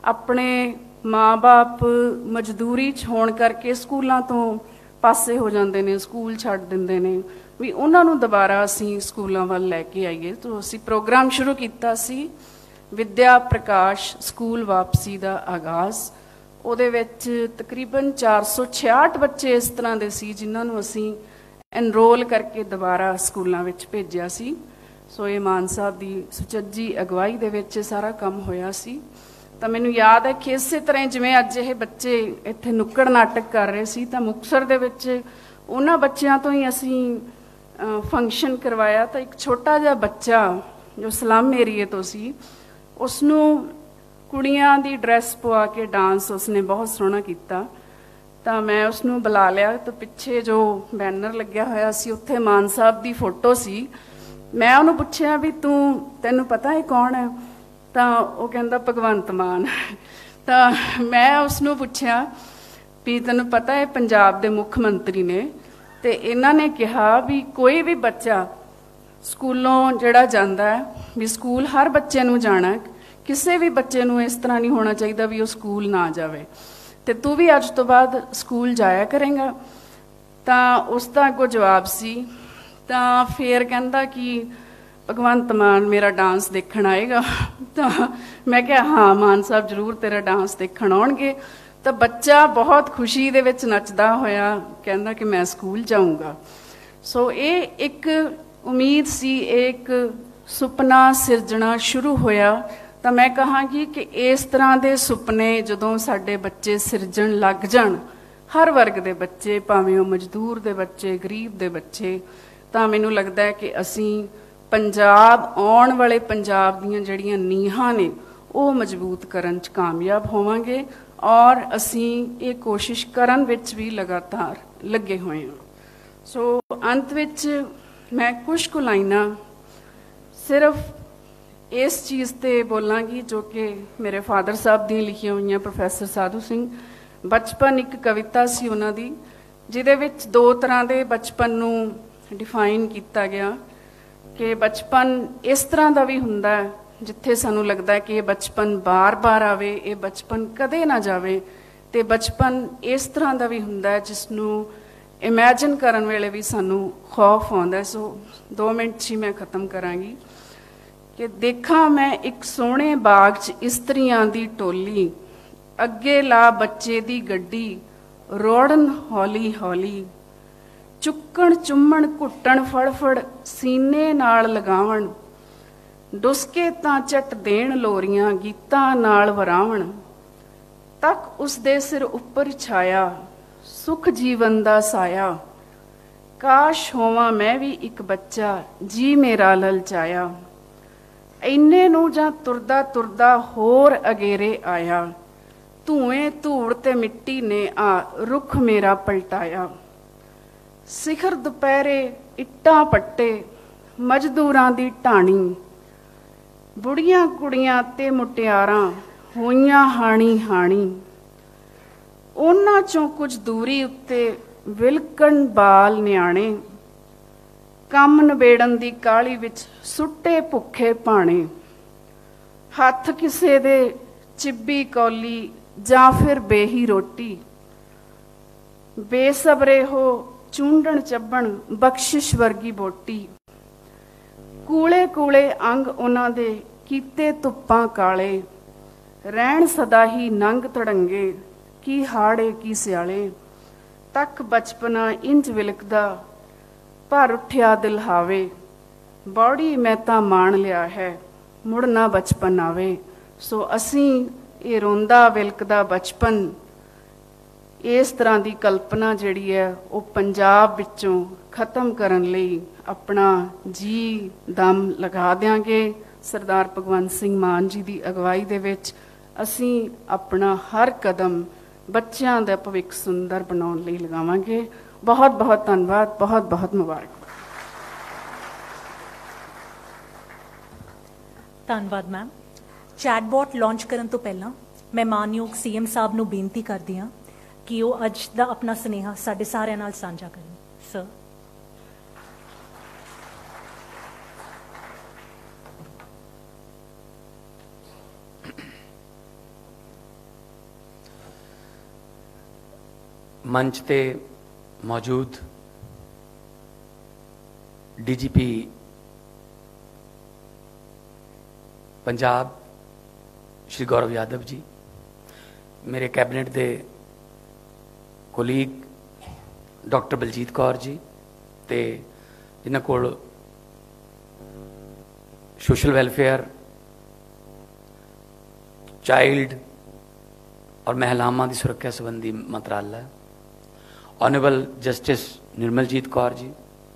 ਆਪਣੇ ਮਾਂ-ਬਾਪ ਮਜ਼ਦੂਰੀ 'ਚ ਹੋਣ ਕਰਕੇ ਸਕੂਲਾਂ ਤੋਂ ਪਾਸੇ ਹੋ ਜਾਂਦੇ ਨੇ, ਸਕੂਲ ਛੱਡ ਦਿੰਦੇ ਨੇ, ਵੀ ਉਹਨਾਂ ਨੂੰ ਦੁਬਾਰਾ ਅਸੀਂ ਸਕੂਲਾਂ ਵੱਲ ਲੈ ਕੇ ਆਈਏ। ਤਾਂ ਅਸੀਂ ਪ੍ਰੋਗਰਾਮ ਸ਼ੁਰੂ ਕੀਤਾ ਸੀ ਵਿਦਿਆ ਪ੍ਰਕਾਸ਼ ਸਕੂਲ ਵਾਪਸੀ ਦਾ ਆਗਾਜ਼। ਉਹਦੇ ਵਿੱਚ ਤਕਰੀਬਨ ਚਾਰ ਸੌ ਛਿਆਹਠ ਬੱਚੇ ਇਸ ਤਰ੍ਹਾਂ ਦੇ ਸੀ ਜਿਨ੍ਹਾਂ ਨੂੰ ਅਸੀਂ ਐਨਰੋਲ ਕਰਕੇ ਦੁਬਾਰਾ ਸਕੂਲਾਂ ਵਿੱਚ ਭੇਜਿਆ ਸੀ। ਸੋ ਇਹ ਮਾਨ ਸਾਹਿਬ ਦੀ ਸੁਚੱਜੀ ਅਗਵਾਈ ਦੇ ਵਿੱਚ ਸਾਰਾ ਕੰਮ ਹੋਇਆ ਸੀ। ਤਾਂ ਮੈਨੂੰ ਯਾਦ ਹੈ ਕਿ ਇਸੇ ਤਰ੍ਹਾਂ ਜਿਵੇਂ ਅੱਜ ਇਹ ਬੱਚੇ ਇੱਥੇ ਨੁੱਕੜ ਨਾਟਕ ਕਰ ਰਹੇ ਸੀ ਤਾਂ ਮੁਕਤਸਰ ਦੇ ਵਿੱਚ ਉਹਨਾਂ ਬੱਚਿਆਂ ਤੋਂ ਹੀ ਅਸੀਂ ਫੰਕਸ਼ਨ ਕਰਵਾਇਆ। ਤਾਂ ਇੱਕ ਛੋਟਾ ਜਿਹਾ ਬੱਚਾ ਜੋ ਸਲਮ ਏਰੀਏ ਤੋਂ ਸੀ, ਉਸਨੂੰ ਕੁੜੀਆਂ ਦੀ ਡਰੈਸ ਪਵਾ ਕੇ ਡਾਂਸ ਉਸਨੇ ਬਹੁਤ ਸੋਹਣਾ ਕੀਤਾ। ਤਾਂ ਮੈਂ ਉਸਨੂੰ ਬੁਲਾ ਲਿਆ ਤਾਂ ਪਿੱਛੇ ਜੋ ਬੈਨਰ ਲੱਗਿਆ ਹੋਇਆ ਸੀ ਉੱਥੇ ਮਾਨ ਸਾਹਿਬ ਦੀ ਫੋਟੋ ਸੀ। ਮੈਂ ਉਹਨੂੰ ਪੁੱਛਿਆ ਵੀ ਤੂੰ ਤੈਨੂੰ ਪਤਾ ਹੈ ਕੌਣ ਹੈ? ਤਾਂ ਉਹ ਕਹਿੰਦਾ ਭਗਵੰਤ ਮਾਨ। ਤਾਂ ਮੈਂ ਉਸਨੂੰ ਪੁੱਛਿਆ ਵੀ ਤੈਨੂੰ ਪਤਾ ਹੈ ਪੰਜਾਬ ਦੇ ਮੁੱਖ ਮੰਤਰੀ ਨੇ, ਤੇ ਇਹਨਾਂ ਨੇ ਕਿਹਾ ਵੀ ਕੋਈ ਵੀ ਬੱਚਾ ਸਕੂਲੋਂ ਜਿਹੜਾ ਜਾਂਦਾ ਹੈ ਵੀ ਸਕੂਲ ਹਰ ਬੱਚੇ ਨੂੰ ਜਾਣਾ, ਕਿਸੇ ਵੀ ਬੱਚੇ ਨੂੰ ਇਸ ਤਰ੍ਹਾਂ ਨਹੀਂ ਹੋਣਾ ਚਾਹੀਦਾ ਵੀ ਉਹ ਸਕੂਲ ਨਾ ਜਾਵੇ, ਤੇ ਤੂੰ ਵੀ ਅੱਜ ਤੋਂ ਬਾਅਦ ਸਕੂਲ ਜਾਇਆ ਕਰੇਂਗਾ। ਤਾਂ ਉਸ ਦਾ ਅੱਗੋਂ ਜਵਾਬ ਸੀ। ਤਾਂ ਫਿਰ ਕਹਿੰਦਾ ਕਿ ਭਗਵੰਤ ਮਾਨ ਮੇਰਾ ਡਾਂਸ ਦੇਖਣ ਆਏਗਾ। ਤਾਂ ਮੈਂ ਕਿਹਾ ਹਾਂ ਮਾਨ ਸਾਹਿਬ ਜ਼ਰੂਰ ਤੇਰਾ ਡਾਂਸ ਦੇਖਣ ਆਉਣਗੇ। ਤਾਂ ਬੱਚਾ ਬਹੁਤ ਖੁਸ਼ੀ ਦੇ ਵਿੱਚ ਨੱਚਦਾ ਹੋਇਆ ਕਹਿੰਦਾ ਕਿ ਮੈਂ ਸਕੂਲ ਜਾਊਂਗਾ। ਸੋ ਇਹ ਇੱਕ ਉਮੀਦ ਸੀ, ਇਹ ਇੱਕ ਸੁਪਨਾ ਸਿਰਜਣਾ ਸ਼ੁਰੂ ਹੋਇਆ। ਤਾਂ ਮੈਂ ਕਹਾਂਗੀ ਕਿ ਇਸ ਤਰ੍ਹਾਂ ਦੇ ਸੁਪਨੇ ਜਦੋਂ ਸਾਡੇ ਬੱਚੇ ਸਿਰਜਣ ਲੱਗ ਜਾਣ, ਹਰ ਵਰਗ ਦੇ ਬੱਚੇ, ਭਾਵੇਂ ਉਹ ਮਜ਼ਦੂਰ ਦੇ ਬੱਚੇ, ਗਰੀਬ ਦੇ ਬੱਚੇ, ਤਾਂ ਮੈਨੂੰ ਲੱਗਦਾ ਹੈ ਕਿ ਅਸੀਂ ਪੰਜਾਬ, ਆਉਣ ਵਾਲੇ ਪੰਜਾਬ ਦੀਆਂ ਜਿਹੜੀਆਂ ਨੀਹਾਂ ਨੇ ਉਹ ਮਜ਼ਬੂਤ ਕਰਨ 'ਚ ਕਾਮਯਾਬ ਹੋਵਾਂਗੇ ਔਰ ਅਸੀਂ ਇਹ ਕੋਸ਼ਿਸ਼ ਕਰਨ ਵਿੱਚ ਵੀ ਲਗਾਤਾਰ ਲੱਗੇ ਹੋਏ ਹਾਂ। ਸੋ ਅੰਤ ਵਿੱਚ ਮੈਂ ਕੁਝ ਕੁ ਲਾਈਨਾਂ ਸਿਰਫ ਇਸ ਚੀਜ਼ ਤੇ ਬੋਲਾਂਗੀ ਜੋ ਕਿ ਮੇਰੇ ਫਾਦਰ ਸਾਹਿਬ ਦੀਆਂ ਲਿਖੀਆਂ ਹੋਈਆਂ, ਪ੍ਰੋਫੈਸਰ ਸਾਧੂ ਸਿੰਘ। ਬਚਪਨ ਇੱਕ ਕਵਿਤਾ ਸੀ ਉਹਨਾਂ ਦੀ, ਜਿਹਦੇ ਵਿੱਚ ਦੋ ਤਰ੍ਹਾਂ ਦੇ ਬਚਪਨ ਨੂੰ ਡਿਫਾਈਨ ਕੀਤਾ ਗਿਆ ਕਿ ਬਚਪਨ ਇਸ ਤਰ੍ਹਾਂ ਦਾ ਵੀ ਹੁੰਦਾ ਹੈ ਜਿੱਥੇ ਸਾਨੂੰ ਲੱਗਦਾ ਕਿ ਇਹ ਬਚਪਨ ਬਾਰ-ਬਾਰ ਆਵੇ, ਇਹ ਬਚਪਨ ਕਦੇ ਨਾ ਜਾਵੇ, ਤੇ ਬਚਪਨ ਇਸ ਤਰ੍ਹਾਂ ਦਾ ਵੀ ਹੁੰਦਾ ਹੈ ਜਿਸ ਨੂੰ ਇਮੈਜਿਨ ਕਰਨ ਵੇਲੇ ਵੀ ਸਾਨੂੰ ਖੌਫ ਆਉਂਦਾ। ਸੋ ਦੋ ਮਿੰਟ 'ਚ ਹੀ ਮੈਂ ਖਤਮ ਕਰਾਂਗੀ ਕਿ ਦੇਖਾਂ ਮੈਂ ਇੱਕ ਸੋਹਣੇ ਬਾਗ 'ਚ ਇਸਤਰੀਆਂ ਦੀ ਟੋਲੀ, ਅੱਗੇ ਲਾ ਬੱਚੇ ਦੀ ਗੱਡੀ, ਰੋੜਨ ਹੌਲੀ ਹੌਲੀ, ਚੁੱਕਣ ਚੁੰਮਣ ਘੁੱਟਣ ਫੜਫੜ, ਸੀਨੇ ਨਾਲ ਲਗਾਵਣ, ਡੁਸਕੇ ਤਾਂ ਝਟ ਦੇਣ ਲੋਰੀਆਂ, ਗੀਤਾਂ ਨਾਲ ਵਰਾਵਣ, ਤੱਕ ਉਸ ਦੇ ਸਿਰ ਉੱਪਰ ਛਾਇਆ, ਸੁਖ ਜੀਵਨ ਦਾ ਸਾਇਆ, ਕਾਸ਼ ਹੋਵਾਂ ਮੈਂ ਵੀ ਇੱਕ ਬੱਚਾ, ਜੀ ਮੇਰਾ ਲਲਚਾਇਆ, ਇੰਨੇ ਨੂੰ ਜਾਂ ਤੁਰਦਾ ਤੁਰਦਾ ਹੋਰ ਅਗੇਰੇ ਆਇਆ, ਧੂਏ ਧੂੜ ਤੇ ਮਿੱਟੀ ਨੇ ਆ ਰੁੱਖ ਮੇਰਾ ਪਲਟਾਇਆ, ਸਿਖਰ ਦੁਪਹਿਰੇ ਇੱਟਾਂ ਪੱਟੇ, ਮਜ਼ਦੂਰਾਂ ਦੀ ਢਾਣੀ, ਬੁੜੀਆਂ ਕੁੜੀਆਂ ਤੇ ਮੁਟਿਆਰਾਂ ਹੋਈਆਂ ਹਾਣੀ ਹਾਣੀ, ਉਹਨਾਂ ਚੋਂ ਕੁਝ ਦੂਰੀ ਉੱਤੇ ਵਿਲਕਣ ਬਾਲ ਨਿਆਣੇ, ਕੰਮ ਨਿਬੇੜਨ ਦੀ ਕਾਹਲੀ ਵਿੱਚ ਸੁੱਟੇ ਭੁੱਖੇ ਭਾਣੇ, ਹੱਥ ਕਿਸੇ ਦੇ ਚਿੱਬੀ ਕੌਲੀ ਜਾਂ ਫਿਰ ਬੇਹੀ ਰੋਟੀ, ਬੇਸਬਰੇ ਹੋ ਚੂੰਡਣ ਚੱਬਣ ਬਖਸ਼ਿਸ਼ ਵਰਗੀ ਬੋਟੀ, ਕੂਲੇ ਕੂਲੇ ਅੰਗ ਉਹਨਾਂ ਦੇ ਕੀਤੇ ਧੁੱਪਾਂ ਕਾਲੇ, ਰਹਿਣ ਸਦਾ ਹੀ ਨੰਗ ਤੜੰਗੇ, ਕੀ ਹਾੜੇ ਕੀ ਸਿਆਲੇ, ਤੱਕ ਬਚਪਨਾ ਇੰਜ ਵਿਲਕਦਾ ਭਰ ਉੱਠਿਆ ਦਿਲ ਹਾਵੇ, ਬੌੜੀ ਮੈਂ ਤਾਂ ਮਾਣ ਲਿਆ ਹੈ, ਮੁੜ ਨਾ ਬਚਪਨ ਆਵੇ। ਸੋ ਅਸੀਂ ਇਹ ਰੋਂਦਾ ਵਿਲਕਦਾ ਬਚਪਨ, ਇਸ ਤਰ੍ਹਾਂ ਦੀ ਕਲਪਨਾ ਜਿਹੜੀ ਹੈ ਉਹ ਪੰਜਾਬ ਵਿੱਚੋਂ ਖਤਮ ਕਰਨ ਲਈ ਆਪਣਾ ਜੀ ਦਮ ਲਗਾ ਦਿਆਂਗੇ। ਸਰਦਾਰ ਭਗਵੰਤ ਸਿੰਘ ਮਾਨ ਜੀ ਦੀ ਅਗਵਾਈ ਦੇ ਵਿੱਚ ਅਸੀਂ ਆਪਣਾ ਹਰ ਕਦਮ ਬੱਚਿਆਂ ਦਾ ਭਵਿੱਖ ਸੁੰਦਰ ਬਣਾਉਣ ਲਈ ਲਗਾਵਾਂਗੇ। ਬਹੁਤ ਬਹੁਤ ਧੰਨਵਾਦ, ਬਹੁਤ ਬਹੁਤ ਮੁਬਾਰਕ। ਧੰਨਵਾਦ ਮੈਮ। ਚੈਟਬੋਟ ਲਾਂਚ ਕਰਨ ਤੋਂ ਪਹਿਲਾਂ ਮੈਂ ਮਾਨਯੋਗ ਸੀਐਮ ਸਾਹਿਬ ਨੂੰ ਬੇਨਤੀ ਕਰਦੀ ਹਾਂ ਕਿ ਉਹ ਅੱਜ ਦਾ ਆਪਣਾ ਸੁਨੇਹਾ ਸਾਡੇ ਸਾਰਿਆਂ ਨਾਲ ਸਾਂਝਾ ਕਰਨ। ਸਰ। मंच ते मौजूद डीजीपी पंजाब श्री गौरव यादव जी, मेरे कैबिनेट के कोलीग डॉक्टर बलजीत कौर जी, ते जिन्हां कोल सोशल वेलफेयर, चाइल्ड और महिलावां की सुरक्षा संबंधी मंत्रालय, honourable justice Nirmaljeet Kaur ji,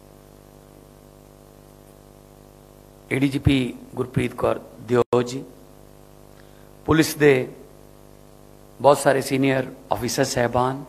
ADGP Gurpreet Kaur Deo ji, police दे बहुत सारे सीनियर ऑफिसर साहबान,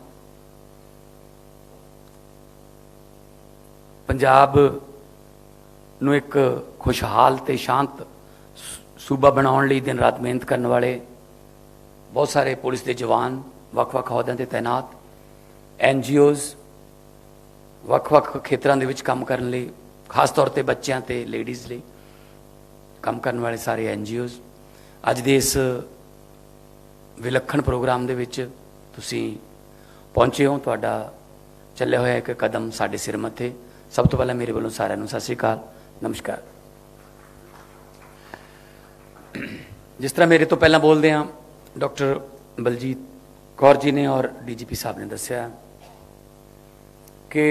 पंजाब नूं एक खुशहाल ते शांत सूबा बनाउण लई दिन रात मेहनत करने वाले बहुत सारे पुलिस के जवान, वख-वख अहुदियां ते तैनात, एन जी ओज़, वख-वख खेतरां दे विच काम करन लई, खास तौर पर बच्चों ते लेडीज़ लई काम करने वाले सारे एन जी ओज़, अज दे इस विलखण प्रोग्राम दे विच तुसीं पहुंचे हो। तुहाडा चलिया होया एक कदम साडे सिर मत्थे। सब तो पहला मेरे वालों सारिआं नूं सत श्री अकाल, नमस्कार। जिस तरह मेरे तो पहला बोलदे हां डॉक्टर बलजीत कौर जी ने और डी जी पी साहब ने दस्सिया कि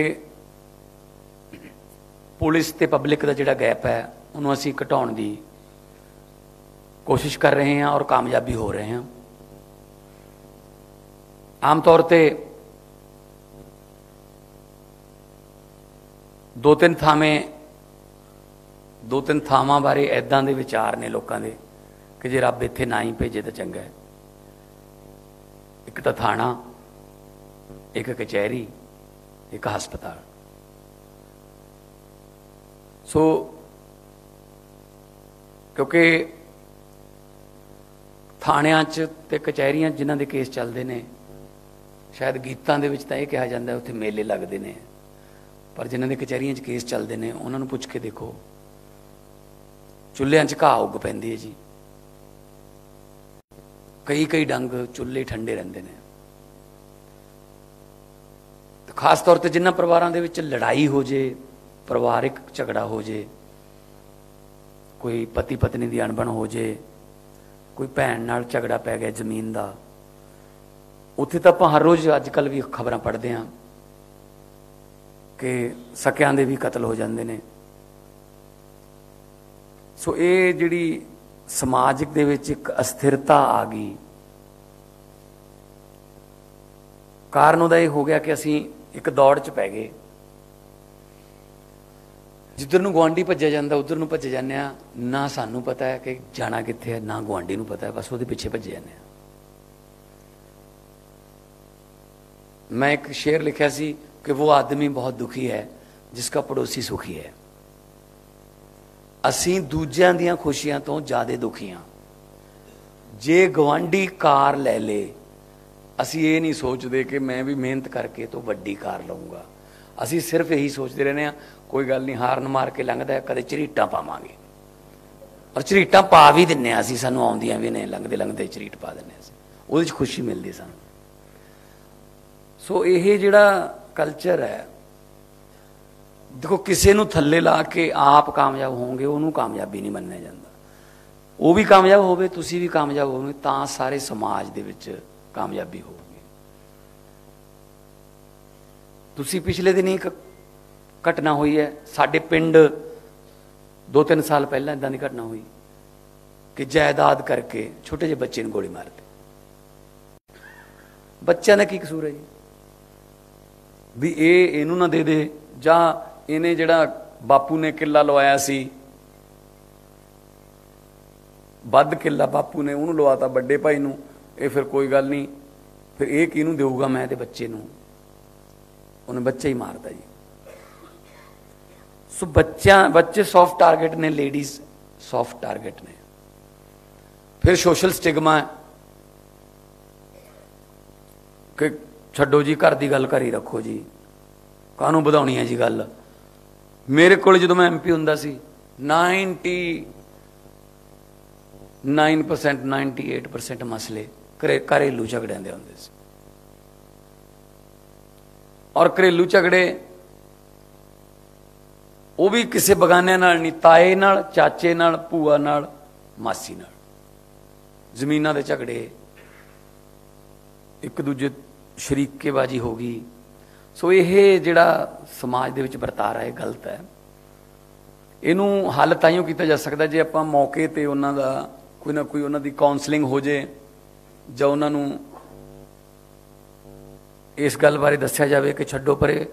पुलिस ते पब्लिक का जिहड़ा गैप है उन्होंने असीं घटाउण दी कोशिश कर रहे हैं और कामयाबी हो रहे हैं। आम तौर पर दो तीन थावें दो तीन थावां बारे ऐदां दे विचार ने लोगों के कि जे रब इत्थे ना ही भेजे तो चंगा है। एक तो थाना, एक कचहरी, एक हस्पताल। सो क्योंकि थाणियां च ते कचहरियां जिन्हां दे केस चलते हैं, शायद गीतां दे विच तां इह कहा जाता है उत्थे मेले लगते हैं, पर जिन्हां दे कचहरियां च केस चलते हैं उन्हां नूं पुछ के देखो, चुल्हियां च घाह उग पैंदी है जी, कई कई डंग चुल्हे ठंडे रहते हैं। तो खास तौर पर जिन्हां परिवारां दे विच लड़ाई हो जाए, परिवारिक झगड़ा हो जाए, कोई पति पत्नी की अणबण हो जाए, कोई भैन नाल झगड़ा पै गया जमीन का, ਉੱਥੇ ਤਾਂ ਆਪਾਂ ਹਰ ਰੋਜ਼ ਅੱਜ ਕੱਲ੍ਹ ਵੀ ਖਬਰਾਂ ਪੜ੍ਹਦੇ ਹਾਂ ਕਿ ਸਕਿਆਂ ਦੇ ਵੀ ਕਤਲ ਹੋ ਜਾਂਦੇ ਨੇ। ਸੋ ਇਹ ਜਿਹੜੀ ਸਮਾਜਿਕ ਦੇ ਵਿੱਚ ਇੱਕ ਅਸਥਿਰਤਾ ਆ ਗਈ, ਕਾਰਨ ਉਹਦਾ ਇਹ ਹੋ ਗਿਆ ਕਿ ਅਸੀਂ ਇੱਕ ਦੌੜ 'ਚ ਪੈ ਗਏ। ਜਿੱਧਰ ਨੂੰ ਗੁਆਂਢੀ ਭੱਜਿਆ ਜਾਂਦਾ ਉੱਧਰ ਨੂੰ ਭੱਜੇ ਜਾਂਦੇ ਹਾਂ, ਨਾ ਸਾਨੂੰ ਪਤਾ ਹੈ ਕਿ ਜਾਣਾ ਕਿੱਥੇ ਹੈ, ਨਾ ਗੁਆਂਢੀ ਨੂੰ ਪਤਾ ਹੈ, ਬਸ ਉਹਦੇ ਪਿੱਛੇ ਭੱਜੇ ਜਾਂਦੇ ਹਾਂ। मैं एक शेर लिखा सी कि वो आदमी बहुत दुखी है जिसका पड़ोसी सुखी है। ਅਸੀਂ ਦੂਜਿਆਂ ਦੀਆਂ ਖੁਸ਼ੀਆਂ ਤੋਂ ਜ਼ਿਆਦਾ ਦੁਖੀ ਹਾਂ। ਜੇ ਗਵਾਂਢੀ ਕਾਰ ਲੈ ਲੇ, ਅਸੀਂ ਇਹ ਨਹੀਂ ਸੋਚਦੇ ਕਿ ਮੈਂ ਵੀ ਮਿਹਨਤ ਕਰਕੇ ਤੋਂ ਵੱਡੀ ਕਾਰ ਲਵਾਂਗਾ। ਅਸੀਂ ਸਿਰਫ ਇਹੀ ਸੋਚਦੇ ਰਹਿੰਦੇ ਹਾਂ ਕੋਈ ਗੱਲ ਨਹੀਂ, ਹਾਰਨ ਮਾਰ ਕੇ ਲੰਘਦਾ, ਕਦੇ ਝਰੀਟਾਂ ਪਾਵਾਂਗੇ, ਔਰ ਝਰੀਟਾਂ ਪਾ ਵੀ ਦਿੰਦੇ ਹਾਂ ਅਸੀਂ, ਸਾਨੂੰ ਆਉਂਦੀਆਂ ਵੀ ਨੇ, ਲੰਘਦੇ ਲੰਘਦੇ ਝਰੀਟ ਪਾ ਦਿੰਦੇ ਅਸੀਂ, ਉਹਦੇ 'ਚ ਖੁਸ਼ੀ ਮਿਲਦੀ ਸਾਨੂੰ। ਸੋ ਇਹ ਜਿਹੜਾ ਕਲਚਰ ਹੈ, ਦੇਖੋ ਕਿਸੇ ਨੂੰ ਥੱਲੇ ਲਾ ਕੇ ਆਪ ਕਾਮਯਾਬ ਹੋਵੋਗੇ ਉਹਨੂੰ ਕਾਮਯਾਬੀ ਨਹੀਂ ਮੰਨਿਆ ਜਾਂਦਾ। ਉਹ ਵੀ ਕਾਮਯਾਬ ਹੋਵੇ, ਤੁਸੀਂ ਵੀ ਕਾਮਯਾਬ ਹੋਵੋਗੇ, ਤਾਂ ਸਾਰੇ ਸਮਾਜ ਦੇ ਵਿੱਚ ਕਾਮਯਾਬੀ ਹੋਊਗੀ। ਤੁਸੀਂ ਪਿਛਲੇ ਦਿਨ ਇੱਕ ਘਟਨਾ ਹੋਈ ਹੈ ਸਾਡੇ ਪਿੰਡ, ਦੋ ਤਿੰਨ ਸਾਲ ਪਹਿਲਾਂ ਇੱਦਾਂ ਦੀ ਘਟਨਾ ਹੋਈ ਕਿ ਜਾਇਦਾਦ ਕਰਕੇ ਛੋਟੇ ਜਿਹੇ ਬੱਚੇ ਨੂੰ ਗੋਲੀ ਮਾਰ ਦਿੱਤੀ। ਬੱਚਿਆਂ ਦਾ ਕੀ ਕਸੂਰ ਹੈ ਜੀ? ਵੀ ਇਹ ਇਹਨੂੰ ਨਾ ਦੇ ਦੇ, ਜਾਂ ਇਹਨੇ ਜਿਹੜਾ ਬਾਪੂ ਨੇ ਕਿੱਲਾ ਲਵਾਇਆ ਸੀ, ਵੱਧ ਕਿੱਲਾ ਬਾਪੂ ਨੇ ਉਹਨੂੰ ਲਵਾਤਾ ਵੱਡੇ ਭਾਈ ਨੂੰ, ਇਹ ਫਿਰ ਕੋਈ ਗੱਲ ਨਹੀਂ, ਫਿਰ ਇਹ ਕਿਹਨੂੰ ਦੇਊਗਾ ਮੈਂ ਤੇ ਬੱਚੇ ਨੂੰ, ਉਹਨੇ ਬੱਚਾ ਹੀ ਮਾਰਦਾ ਜੀ। ਸੋ ਬੱਚਿਆਂ ਬੱਚੇ ਸੌਫਟ ਟਾਰਗੇਟ ਨੇ, ਲੇਡੀਜ਼ ਸੌਫਟ ਟਾਰਗੇਟ ਨੇ। ਫਿਰ ਸੋਸ਼ਲ ਸਟਿਗਮਾ ਹੈ ਕਿ ਛੱਡੋ ਜੀ, ਘਰ ਦੀ ਗੱਲ ਘਰ ਹੀ ਰੱਖੋ ਜੀ, ਕਾਹਨੂੰ ਵਧਾਉਣੀ ਹੈ ਜੀ ਗੱਲ। ਮੇਰੇ ਕੋਲ ਜਦੋਂ ਮੈਂ ਐਮ ਪੀ ਹੁੰਦਾ ਸੀ ninety nine percent ninety eight percent ਮਸਲੇ ਘਰੇ ਘਰੇਲੂ ਝਗੜਿਆਂ ਦੇ ਹੁੰਦੇ ਸੀ, ਔਰ ਘਰੇਲੂ ਝਗੜੇ ਉਹ ਵੀ ਕਿਸੇ ਬਗਾਨਿਆਂ ਨਾਲ ਨਹੀਂ, ਤਾਏ ਨਾਲ, ਚਾਚੇ ਨਾਲ, ਭੂਆ ਨਾਲ, ਮਾਸੀ ਨਾਲ। ਜ਼ਮੀਨਾਂ ਦੇ ਝਗੜੇ, ਇੱਕ ਦੂਜੇ ਸ਼ਰੀਕੇਬਾਜ਼ੀ ਹੋ ਗਈ। ਸੋ ਇਹ ਜਿਹੜਾ ਸਮਾਜ ਦੇ ਵਿੱਚ ਵਰਤਾਰਾ ਹੈ ਗਲਤ ਹੈ। ਇਹਨੂੰ ਹੱਲ ਤਾਈਓ ਕੀਤਾ ਜਾ ਸਕਦਾ ਜੇ ਆਪਾਂ ਮੌਕੇ ਤੇ ਉਹਨਾਂ ਦਾ ਕੋਈ ਨਾ ਕੋਈ ਉਹਨਾਂ ਦੀ ਕਾਉਂਸਲਿੰਗ ਹੋ ਜੇ, ਜਾਂ ਉਹਨਾਂ ਨੂੰ ਇਸ ਗੱਲ ਬਾਰੇ ਦੱਸਿਆ ਜਾਵੇ ਕਿ ਛੱਡੋ ਪਰੇ,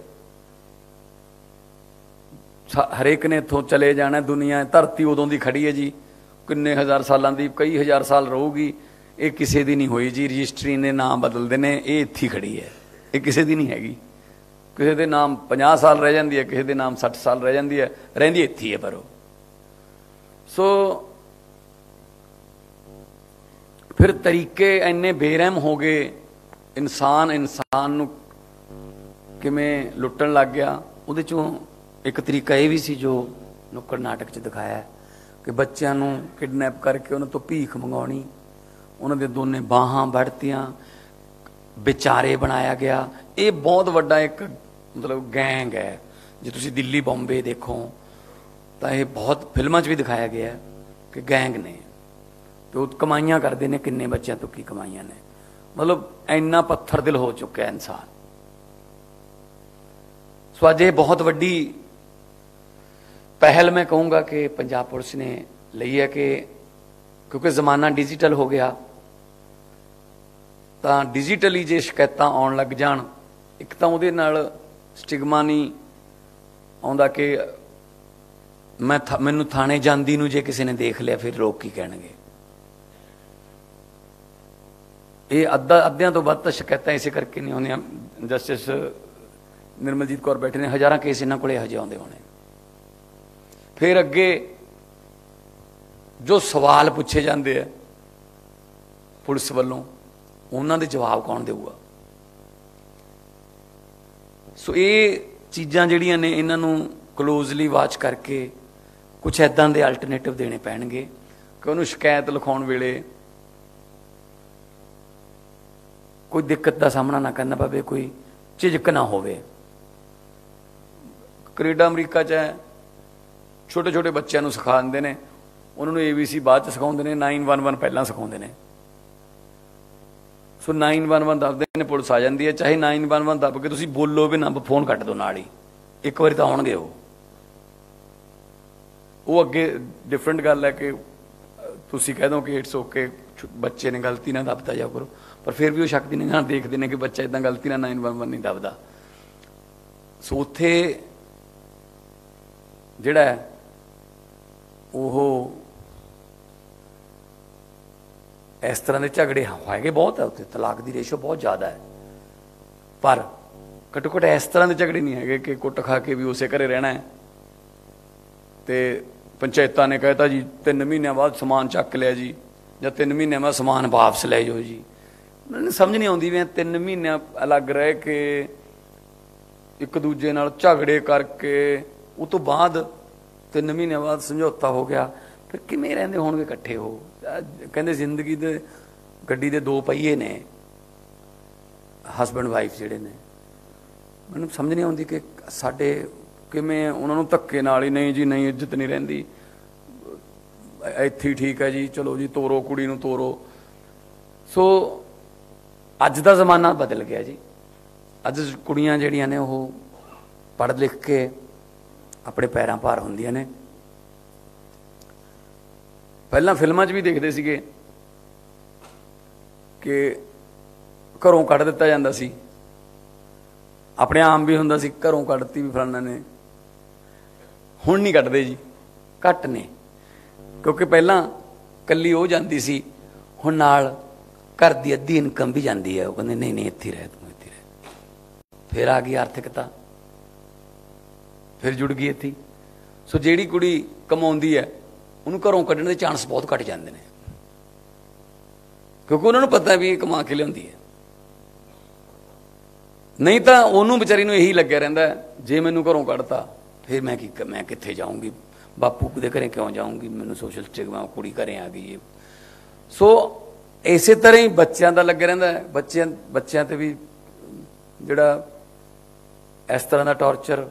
ਹਰੇਕ ਨੇ ਇੱਥੋਂ ਚਲੇ ਜਾਣਾ, ਦੁਨੀਆ ਧਰਤੀ ਉਦੋਂ ਦੀ ਖੜੀ ਹੈ ਜੀ, ਕਿੰਨੇ ਹਜ਼ਾਰ ਸਾਲਾਂ ਦੀ, ਕਈ ਹਜ਼ਾਰ ਸਾਲ ਰਹੂਗੀ, ਇਹ ਕਿਸੇ ਦੀ ਨਹੀਂ ਹੋਈ ਜੀ। ਰਜਿਸਟਰੀ ਨੇ ਨਾਮ ਬਦਲਦੇ ਨੇ, ਇਹ ਇੱਥੇ ਖੜੀ ਹੈ, ਇਹ ਕਿਸੇ ਦੀ ਨਹੀਂ ਹੈਗੀ। ਕਿਸੇ ਦੇ ਨਾਮ ਪੰਜਾਹ ਸਾਲ ਰਹਿ ਜਾਂਦੀ ਹੈ, ਕਿਸੇ ਦੇ ਨਾਮ ਸੱਠ ਸਾਲ ਰਹਿ ਜਾਂਦੀ ਹੈ, ਰਹਿੰਦੀ ਇੱਥੇ ਹੈ ਪਰ ਉਹ। ਸੋ ਫਿਰ ਤਰੀਕੇ ਇੰਨੇ ਬੇਰਹਿਮ ਹੋ ਗਏ, ਇਨਸਾਨ ਇਨਸਾਨ ਨੂੰ ਕਿਵੇਂ ਲੁੱਟਣ ਲੱਗ ਗਿਆ। ਉਹਦੇ ਚੋਂ ਇੱਕ ਤਰੀਕਾ ਇਹ ਵੀ ਸੀ ਜੋ ਨੁੱਕੜ ਨਾਟਕ 'ਚ ਦਿਖਾਇਆ ਕਿ ਬੱਚਿਆਂ ਨੂੰ ਕਿਡਨੈਪ ਕਰਕੇ ਉਹਨਾਂ ਤੋਂ ਭੀਖ ਮੰਗਾਉਣੀ, ਉਹਨਾਂ ਦੇ ਦੋਨੇ ਬਾਹਾਂ ਵੱਢਤੀਆਂ, ਵਿਚਾਰੇ ਬਣਾਇਆ ਗਿਆ। ਇਹ ਬਹੁਤ ਵੱਡਾ ਇੱਕ ਮਤਲਬ ਗੈਂਗ ਹੈ। ਜੇ ਤੁਸੀਂ ਦਿੱਲੀ ਬੰਬੇ ਦੇਖੋ ਤਾਂ ਇਹ ਬਹੁਤ ਫਿਲਮਾਂ 'ਚ ਵੀ ਦਿਖਾਇਆ ਗਿਆ ਕਿ ਗੈਂਗ ਨੇ, ਤੇ ਉਹ ਕਮਾਈਆਂ ਕਰਦੇ ਨੇ, ਕਿੰਨੇ ਬੱਚਿਆਂ ਤੋਂ ਕੀ ਕਮਾਈਆਂ ਨੇ। ਮਤਲਬ ਇੰਨਾ ਪੱਥਰ ਦਿਲ ਹੋ ਚੁੱਕਿਆ ਇਨਸਾਨ। ਸੋ ਅੱਜ ਇਹ ਬਹੁਤ ਵੱਡੀ ਪਹਿਲ ਮੈਂ ਕਹੂੰਗਾ ਕਿ ਪੰਜਾਬ ਪੁਲਿਸ ਨੇ ਲਈ ਹੈ ਕਿ ਕਿਉਂਕਿ ਜ਼ਮਾਨਾ ਡਿਜੀਟਲ ਹੋ ਗਿਆ, ਤਾਂ ਡਿਜੀਟਲੀ ਜੇ ਸ਼ਿਕਾਇਤਾਂ ਆਉਣ ਲੱਗ ਜਾਣ, ਇੱਕ ਤਾਂ ਉਹਦੇ ਨਾਲ ਸਟਿਗਮਾ ਨਹੀਂ ਆਉਂਦਾ ਕਿ ਮੈਂ ਮੈਨੂੰ ਥਾਣੇ ਜਾਂਦੀ ਨੂੰ ਜੇ ਕਿਸੇ ਨੇ ਦੇਖ ਲਿਆ ਫਿਰ ਲੋਕ ਕੀ ਕਹਿਣਗੇ। ਇਹ ਅੱਧਾ ਅੱਧਿਆਂ ਤੋਂ ਵੱਧ ਤਾਂ ਸ਼ਿਕਾਇਤਾਂ ਇਸੇ ਕਰਕੇ ਨਹੀਂ ਆਉਂਦੀਆਂ। ਜਸਟਿਸ ਨਿਰਮਲਜੀਤ ਕੌਰ ਬੈਠੇ ਨੇ, ਹਜ਼ਾਰਾਂ ਕੇਸ ਇਹਨਾਂ ਕੋਲੇ ਹਜੇ ਆਉਂਦੇ ਹੋਣੇ। ਫਿਰ ਅੱਗੇ ਜੋ ਸਵਾਲ ਪੁੱਛੇ ਜਾਂਦੇ ਆ ਪੁਲਿਸ ਵੱਲੋਂ, ਉਹਨਾਂ ਦੇ ਜਵਾਬ ਕੌਣ ਦੇਊਗਾ। ਸੋ ਇਹ ਚੀਜ਼ਾਂ ਜਿਹੜੀਆਂ ਨੇ ਇਹਨਾਂ ਨੂੰ ਕਲੋਜ਼ਲੀ ਵਾਚ ਕਰਕੇ ਕੁਛ ਇੱਦਾਂ ਦੇ ਅਲਟਰਨੇਟਿਵ ਦੇਣੇ ਪੈਣਗੇ ਕਿ ਉਹਨੂੰ ਸ਼ਿਕਾਇਤ ਲਿਖਾਉਣ ਵੇਲੇ ਕੋਈ ਦਿੱਕਤ ਦਾ ਸਾਹਮਣਾ ਨਾ ਕਰਨਾ ਪਵੇ, ਕੋਈ ਝਿਜਕ ਨਾ ਹੋਵੇ। ਕੈਨੇਡਾ ਅਮਰੀਕਾ 'ਚ ਹੈ, ਛੋਟੇ ਛੋਟੇ ਬੱਚਿਆਂ ਨੂੰ ਸਿਖਾ ਦਿੰਦੇ ਨੇ, ਉਹਨਾਂ ਨੂੰ ਏ ਬੀ ਸੀ ਬਾਅਦ 'ਚ ਸਿਖਾਉਂਦੇ ਨੇ, ਨਾਈਨ ਵਨ ਵਨ ਪਹਿਲਾਂ ਸਿਖਾਉਂਦੇ ਨੇ। ਸੋ ਨਾਈਨ ਵਨ ਵਨ ਦੱਸਦੇ ਨੇ ਪੁਲਿਸ ਆ ਜਾਂਦੀ ਹੈ, ਚਾਹੇ ਨਾइन वन वन ਦੱਬ ਕੇ ਤੁਸੀਂ ਬੋਲੋ ਵੀ ਨਾ, ਫੋਨ ਕੱਟ ਦਿਓ ਨਾਲ ਹੀ, ਇੱਕ ਵਾਰੀ ਤਾਂ ਆਉਣਗੇ ਉਹ ਉਹ ਅੱਗੇ ਡਿਫਰੈਂਟ ਗੱਲ ਹੈ ਕਿ ਤੁਸੀਂ ਕਹਿ ਦੋ ਕਿ ਇਟਸ ਓਕੇ, ਬੱਚੇ ਨੇ ਗਲਤੀ ਨਾਲ ਦੱਬਦਾ ਜਾ ਕਰੋ, ਪਰ ਫਿਰ ਵੀ ਉਹ ਸ਼ੱਕ ਦੀ ਨਿਗਾਹ ਦੇਖਦੇ ਨੇ ਕਿ ਬੱਚਾ ਇੱਦਾਂ ਗਲਤੀ ਨਾਲ नाइन वन वन ਨਹੀਂ ਦੱਬਦਾ। ਸੋ ਉੱਥੇ ਜਿਹੜਾ ਉਹ ਇਸ ਤਰ੍ਹਾਂ ਦੇ ਝਗੜੇ ਹੋਏਗੇ ਬਹੁਤ ਹੈ, ਉੱਥੇ ਤਲਾਕ ਦੀ ਰੇਸ਼ੋ ਬਹੁਤ ਜ਼ਿਆਦਾ ਹੈ, ਪਰ ਘੱਟੋ ਘੱਟ ਇਸ ਤਰ੍ਹਾਂ ਦੇ ਝਗੜੇ ਨਹੀਂ ਹੈਗੇ ਕਿ ਕੁੱਟ ਖਾ ਕੇ ਵੀ ਉਸੇ ਘਰੇ ਰਹਿਣਾ ਹੈ ਤੇ ਪੰਚਾਇਤਾਂ ਨੇ ਕਹਿਤਾ ਜੀ ਤਿੰਨ ਮਹੀਨਿਆਂ ਬਾਅਦ ਸਮਾਨ ਚੱਕ ਲਿਆ ਜੀ, ਜਾਂ ਤਿੰਨ ਮਹੀਨਿਆਂ ਬਾਅਦ ਸਮਾਨ ਵਾਪਸ ਲੈ ਜਾਓ ਜੀ। ਮੈਨੂੰ ਸਮਝ ਨਹੀਂ ਆਉਂਦੀ ਵੀ ਤਿੰਨ ਮਹੀਨਿਆਂ ਅਲੱਗ ਰਹਿ ਕੇ ਇੱਕ ਦੂਜੇ ਨਾਲ ਝਗੜੇ ਕਰਕੇ ਉਹ ਤੋਂ ਬਾਅਦ ਤਿੰਨ ਮਹੀਨਿਆਂ ਬਾਅਦ ਸਮਝੌਤਾ ਹੋ ਗਿਆ, ਫਿਰ ਕਿਵੇਂ ਰਹਿੰਦੇ ਹੋਣਗੇ ਇਕੱਠੇ ਉਹ? ਕਹਿੰਦੇ ਜ਼ਿੰਦਗੀ ਦੇ ਗੱਡੀ ਦੇ ਦੋ ਪਹੀਏ ਨੇ, ਹਸਬੈਂਡ ਵਾਈਫ ਜਿਹੜੇ ਨੇ। ਮੈਨੂੰ ਸਮਝ ਨਹੀਂ ਆਉਂਦੀ ਕਿ ਸਾਡੇ ਕਿਵੇਂ ਉਹਨਾਂ ਨੂੰ ਧੱਕੇ ਨਾਲ ਹੀ, ਨਹੀਂ ਜੀ ਨਹੀਂ ਇੱਜ਼ਤ ਨਹੀਂ ਰਹਿੰਦੀ, ਇੱਥੇ ਠੀਕ ਹੈ ਜੀ, ਚਲੋ ਜੀ ਤੋਰੋ ਕੁੜੀ ਨੂੰ ਤੋਰੋ। ਸੋ ਅੱਜ ਦਾ ਜ਼ਮਾਨਾ ਬਦਲ ਗਿਆ ਜੀ, ਅੱਜ ਕੁੜੀਆਂ ਜਿਹੜੀਆਂ ਨੇ ਉਹ ਪੜ੍ਹ ਲਿਖ ਕੇ ਆਪਣੇ ਪੈਰਾਂ ਭਾਰ ਹੁੰਦੀਆਂ ਨੇ। ਪਹਿਲਾਂ ਫਿਲਮਾਂ 'ਚ ਵੀ ਦੇਖਦੇ ਸੀਗੇ ਕਿ ਘਰੋਂ ਕੱਢ ਦਿੱਤਾ ਜਾਂਦਾ ਸੀ, ਆਪਣੇ ਆਮ ਵੀ ਹੁੰਦਾ ਸੀ ਘਰੋਂ ਕੱਢਤੀ ਵੀ ਫਲਾਣਾ ਨੇ। ਹੁਣ ਨਹੀਂ ਕੱਢਦੇ ਜੀ, ਘੱਟ ਨੇ, ਕਿਉਂਕਿ ਪਹਿਲਾਂ ਕੱਲੀ ਉਹ ਜਾਂਦੀ ਸੀ, ਹੁਣ ਨਾਲ ਘਰ ਦੀ ਅੱਧੀ ਇਨਕਮ ਵੀ ਜਾਂਦੀ ਹੈ। ਉਹ ਕਹਿੰਦੇ ਨਹੀਂ ਨਹੀਂ ਇੱਥੇ ਰਹਿ, ਤੂੰ ਇੱਥੇ ਰਹਿ। ਫਿਰ ਆ ਗਈ ਆਰਥਿਕਤਾ, ਫਿਰ ਜੁੜ ਗਈ ਇੱਥੇ। ਸੋ ਜਿਹੜੀ ਕੁੜੀ ਕਮਾਉਂਦੀ ਹੈ ਉਹਨੂੰ ਘਰੋਂ ਕੱਢਣ ਦੇ ਚਾਂਸ ਬਹੁਤ ਘੱਟ ਜਾਂਦੇ ਨੇ, ਕਿਉਂਕਿ ਉਹਨਾਂ ਨੂੰ ਪਤਾ ਵੀ ਇਹ ਕਮਾ ਕੇ ਲਿਆਉਂਦੀ ਹੈ। ਨਹੀਂ ਤਾਂ ਉਹਨੂੰ ਵਿਚਾਰੀ ਨੂੰ ਇਹੀ ਲੱਗਿਆ ਰਹਿੰਦਾ, ਜੇ ਮੈਨੂੰ ਘਰੋਂ ਕੱਢਤਾ ਫਿਰ ਮੈਂ ਕੀ, ਮੈਂ ਕਿੱਥੇ ਜਾਊਂਗੀ, ਬਾਪੂ ਦੇ ਘਰੇ ਕਿਉਂ ਜਾਊਂਗੀ, ਮੈਨੂੰ ਸੋਸ਼ਲ ਸਟਿਗਮਾ, ਕੁੜੀ ਘਰੇ ਆ ਗਈ। ਸੋ ਇਸੇ ਤਰ੍ਹਾਂ ਹੀ ਬੱਚਿਆਂ ਦਾ ਲੱਗਿਆ ਰਹਿੰਦਾ ਹੈ, ਬੱਚਿਆਂ ਬੱਚਿਆਂ ਤੇ ਵੀ ਜਿਹੜਾ ਇਸ ਤਰ੍ਹਾਂ ਦਾ ਟੌਰਚਰ।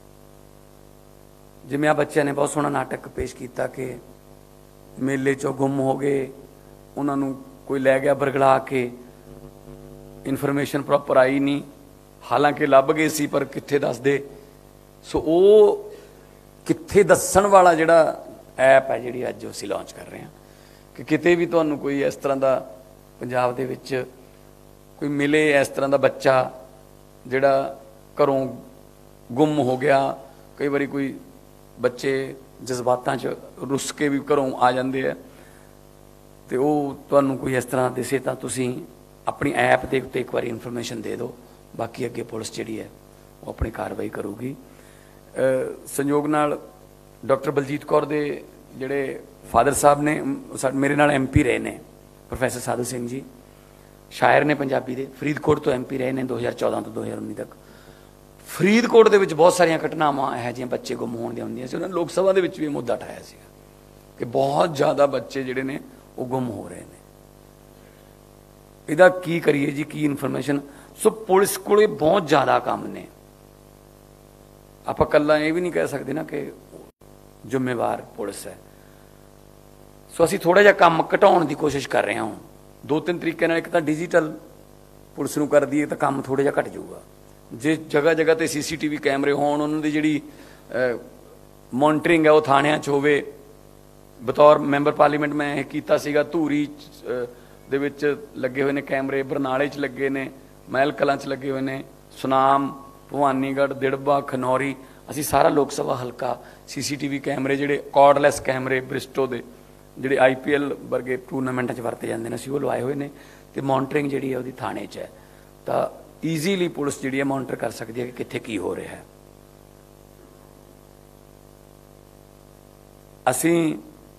ਜਿਵੇਂ ਆ ਬੱਚਿਆਂ ਨੇ ਬਹੁਤ ਸੋਹਣਾ ਨਾਟਕ ਪੇਸ਼ ਕੀਤਾ ਕਿ ਮੇਲੇ 'ਚੋਂ ਗੁੰਮ ਹੋ ਗਏ, ਉਹਨਾਂ ਨੂੰ ਕੋਈ ਲੈ ਗਿਆ ਬਰਗਲਾ ਕੇ, ਇਨਫੋਰਮੇਸ਼ਨ ਪ੍ਰੋਪਰ ਆਈ ਨਹੀਂ, ਹਾਲਾਂਕਿ ਲੱਭ ਗਏ ਸੀ ਪਰ ਕਿੱਥੇ ਦੱਸਦੇ। ਸੋ ਉਹ ਕਿੱਥੇ ਦੱਸਣ ਵਾਲਾ ਜਿਹੜਾ ਐਪ ਹੈ ਜਿਹੜੀ ਅੱਜ ਅਸੀਂ ਲਾਂਚ ਕਰ ਰਹੇ ਹਾਂ, ਕਿ ਕਿਤੇ ਵੀ ਤੁਹਾਨੂੰ ਕੋਈ ਇਸ ਤਰ੍ਹਾਂ ਦਾ ਪੰਜਾਬ ਦੇ ਵਿੱਚ ਕੋਈ ਮਿਲੇ, ਇਸ ਤਰ੍ਹਾਂ ਦਾ ਬੱਚਾ ਜਿਹੜਾ ਘਰੋਂ ਗੁੰਮ ਹੋ ਗਿਆ। ਕਈ ਵਾਰੀ ਕੋਈ ਬੱਚੇ ਜਜ਼ਬਾਤਾਂ 'ਚ ਰੁੱਸ ਕੇ ਵੀ ਘਰੋਂ ਆ ਜਾਂਦੇ ਆ, ਤੇ ਉਹ ਤੁਹਾਨੂੰ ਕੋਈ ਇਸ ਤਰ੍ਹਾਂ ਦਿਸੇ ਤਾਂ ਤੁਸੀਂ ਆਪਣੀ ਐਪ ਦੇ ਉੱਤੇ ਇੱਕ ਵਾਰੀ ਇਨਫੋਰਮੇਸ਼ਨ ਦੇ ਦਿਓ, ਬਾਕੀ ਅੱਗੇ ਪੁਲਿਸ ਜਿਹੜੀ ਹੈ ਉਹ ਆਪਣੀ ਕਾਰਵਾਈ ਕਰੂਗੀ। ਸੰਯੋਗ ਨਾਲ ਡਾਕਟਰ ਬਲਜੀਤ ਕੌਰ ਦੇ ਜਿਹੜੇ ਫਾਦਰ ਸਾਹਿਬ ਨੇ, ਮੇਰੇ ਨਾਲ ਐਮ ਪੀ ਰਹੇ ਨੇ, ਪ੍ਰੋਫੈਸਰ ਸਾਧੂ ਸਿੰਘ ਜੀ, ਸ਼ਾਇਰ ਨੇ ਪੰਜਾਬੀ ਦੇ, ਫਰੀਦਕੋਟ ਤੋਂ ਐਮ ਪੀ ਰਹੇ ਨੇ ਦੋ ਹਜ਼ਾਰ ਚੌਦਾਂ ਤੋਂ ਦੋ ਹਜ਼ਾਰ ਉੱਨੀ ਤੱਕ। ਫਰੀਦਕੋਟ ਦੇ ਵਿੱਚ ਬਹੁਤ ਸਾਰੀਆਂ ਘਟਨਾਵਾਂ ਇਹੋ ਜਿਹੀਆਂ ਬੱਚੇ ਗੁੰਮ ਹੋਣ ਦੀਆਂ ਹੁੰਦੀਆਂ ਸੀ। ਉਹਨਾਂ ਨੇ ਲੋਕ ਸਭਾ ਦੇ ਵਿੱਚ ਵੀ ਇਹ ਮੁੱਦਾ ਉਠਾਇਆ ਸੀਗਾ ਕਿ ਬਹੁਤ ਜ਼ਿਆਦਾ ਬੱਚੇ ਜਿਹੜੇ ਨੇ ਉਹ ਗੁੰਮ ਹੋ ਰਹੇ ਨੇ, ਇਹਦਾ ਕੀ ਕਰੀਏ ਜੀ, ਕੀ ਇਨਫੋਰਮੇਸ਼ਨ। ਸੋ ਪੁਲਿਸ ਕੋਲੇ ਬਹੁਤ ਜ਼ਿਆਦਾ ਕੰਮ ਨੇ, ਆਪਾਂ ਇਕੱਲਾ ਇਹ ਵੀ ਨਹੀਂ ਕਹਿ ਸਕਦੇ ਨਾ ਕਿ ਜ਼ਿੰਮੇਵਾਰ ਪੁਲਿਸ ਹੈ। ਸੋ ਅਸੀਂ ਥੋੜ੍ਹਾ ਜਿਹਾ ਕੰਮ ਘਟਾਉਣ ਦੀ ਕੋਸ਼ਿਸ਼ ਕਰ ਰਹੇ ਹਾਂ ਹੁਣ, ਦੋ ਤਿੰਨ ਤਰੀਕੇ ਨਾਲ। ਇੱਕ ਤਾਂ ਡਿਜੀਟਲ ਪੁਲਿਸ ਨੂੰ ਕਰ ਦਈਏ ਤਾਂ ਕੰਮ ਥੋੜ੍ਹਾ ਜਿਹਾ ਘਟ ਜਾਊਗਾ। ਜੇ ਜਗ੍ਹਾ ਜਗ੍ਹਾ 'ਤੇ ਸੀ ਸੀ ਟੀ ਵੀ ਕੈਮਰੇ ਹੋਣ, ਉਹਨਾਂ ਦੀ ਜਿਹੜੀ ਮੋਨੀਟਰਿੰਗ ਹੈ ਉਹ ਥਾਣਿਆਂ 'ਚ ਹੋਵੇ। ਬਤੌਰ ਮੈਂਬਰ ਪਾਰਲੀਮੈਂਟ ਮੈਂ ਇਹ ਕੀਤਾ ਸੀਗਾ, ਧੂਰੀ ਦੇ ਵਿੱਚ ਲੱਗੇ ਹੋਏ ਨੇ ਕੈਮਰੇ, ਬਰਨਾਲੇ 'ਚ ਲੱਗੇ ਨੇ, ਮਹਿਲ ਕਲਾਂ 'ਚ ਲੱਗੇ ਹੋਏ ਨੇ, ਸੁਨਾਮ, ਭਵਾਨੀਗੜ੍ਹ, ਦਿੜਬਾ, ਖਨੌਰੀ। ਅਸੀਂ ਸਾਰਾ ਲੋਕ ਸਭਾ ਹਲਕਾ ਸੀ ਸੀ ਟੀ ਵੀ ਕੈਮਰੇ, ਜਿਹੜੇ ਕਾਰਡਲੈਸ ਕੈਮਰੇ ਬ੍ਰਿਸਟੋ ਦੇ, ਜਿਹੜੇ ਆਈ ਪੀ ਐਲ ਵਰਗੇ ਟੂਰਨਾਮੈਂਟਾਂ 'ਚ ਵਰਤੇ ਜਾਂਦੇ ਨੇ, ਅਸੀਂ ਉਹ ਲਵਾਏ ਹੋਏ ਨੇ। ਅਤੇ ਮੋਨੀਟਰਿੰਗ ਜਿਹੜੀ ਹੈ ਉਹਦੀ ਥਾਣੇ 'ਚ ਹੈ, ਤਾਂ ਈਜ਼ੀਲੀ ਪੁਲਿਸ ਜਿਹੜੀ ਹੈ ਮੋਨੀਟਰ ਕਰ ਸਕਦੀ ਹੈ ਕਿ ਕਿੱਥੇ ਕੀ ਹੋ ਰਿਹਾ ਹੈ। ਅਸੀਂ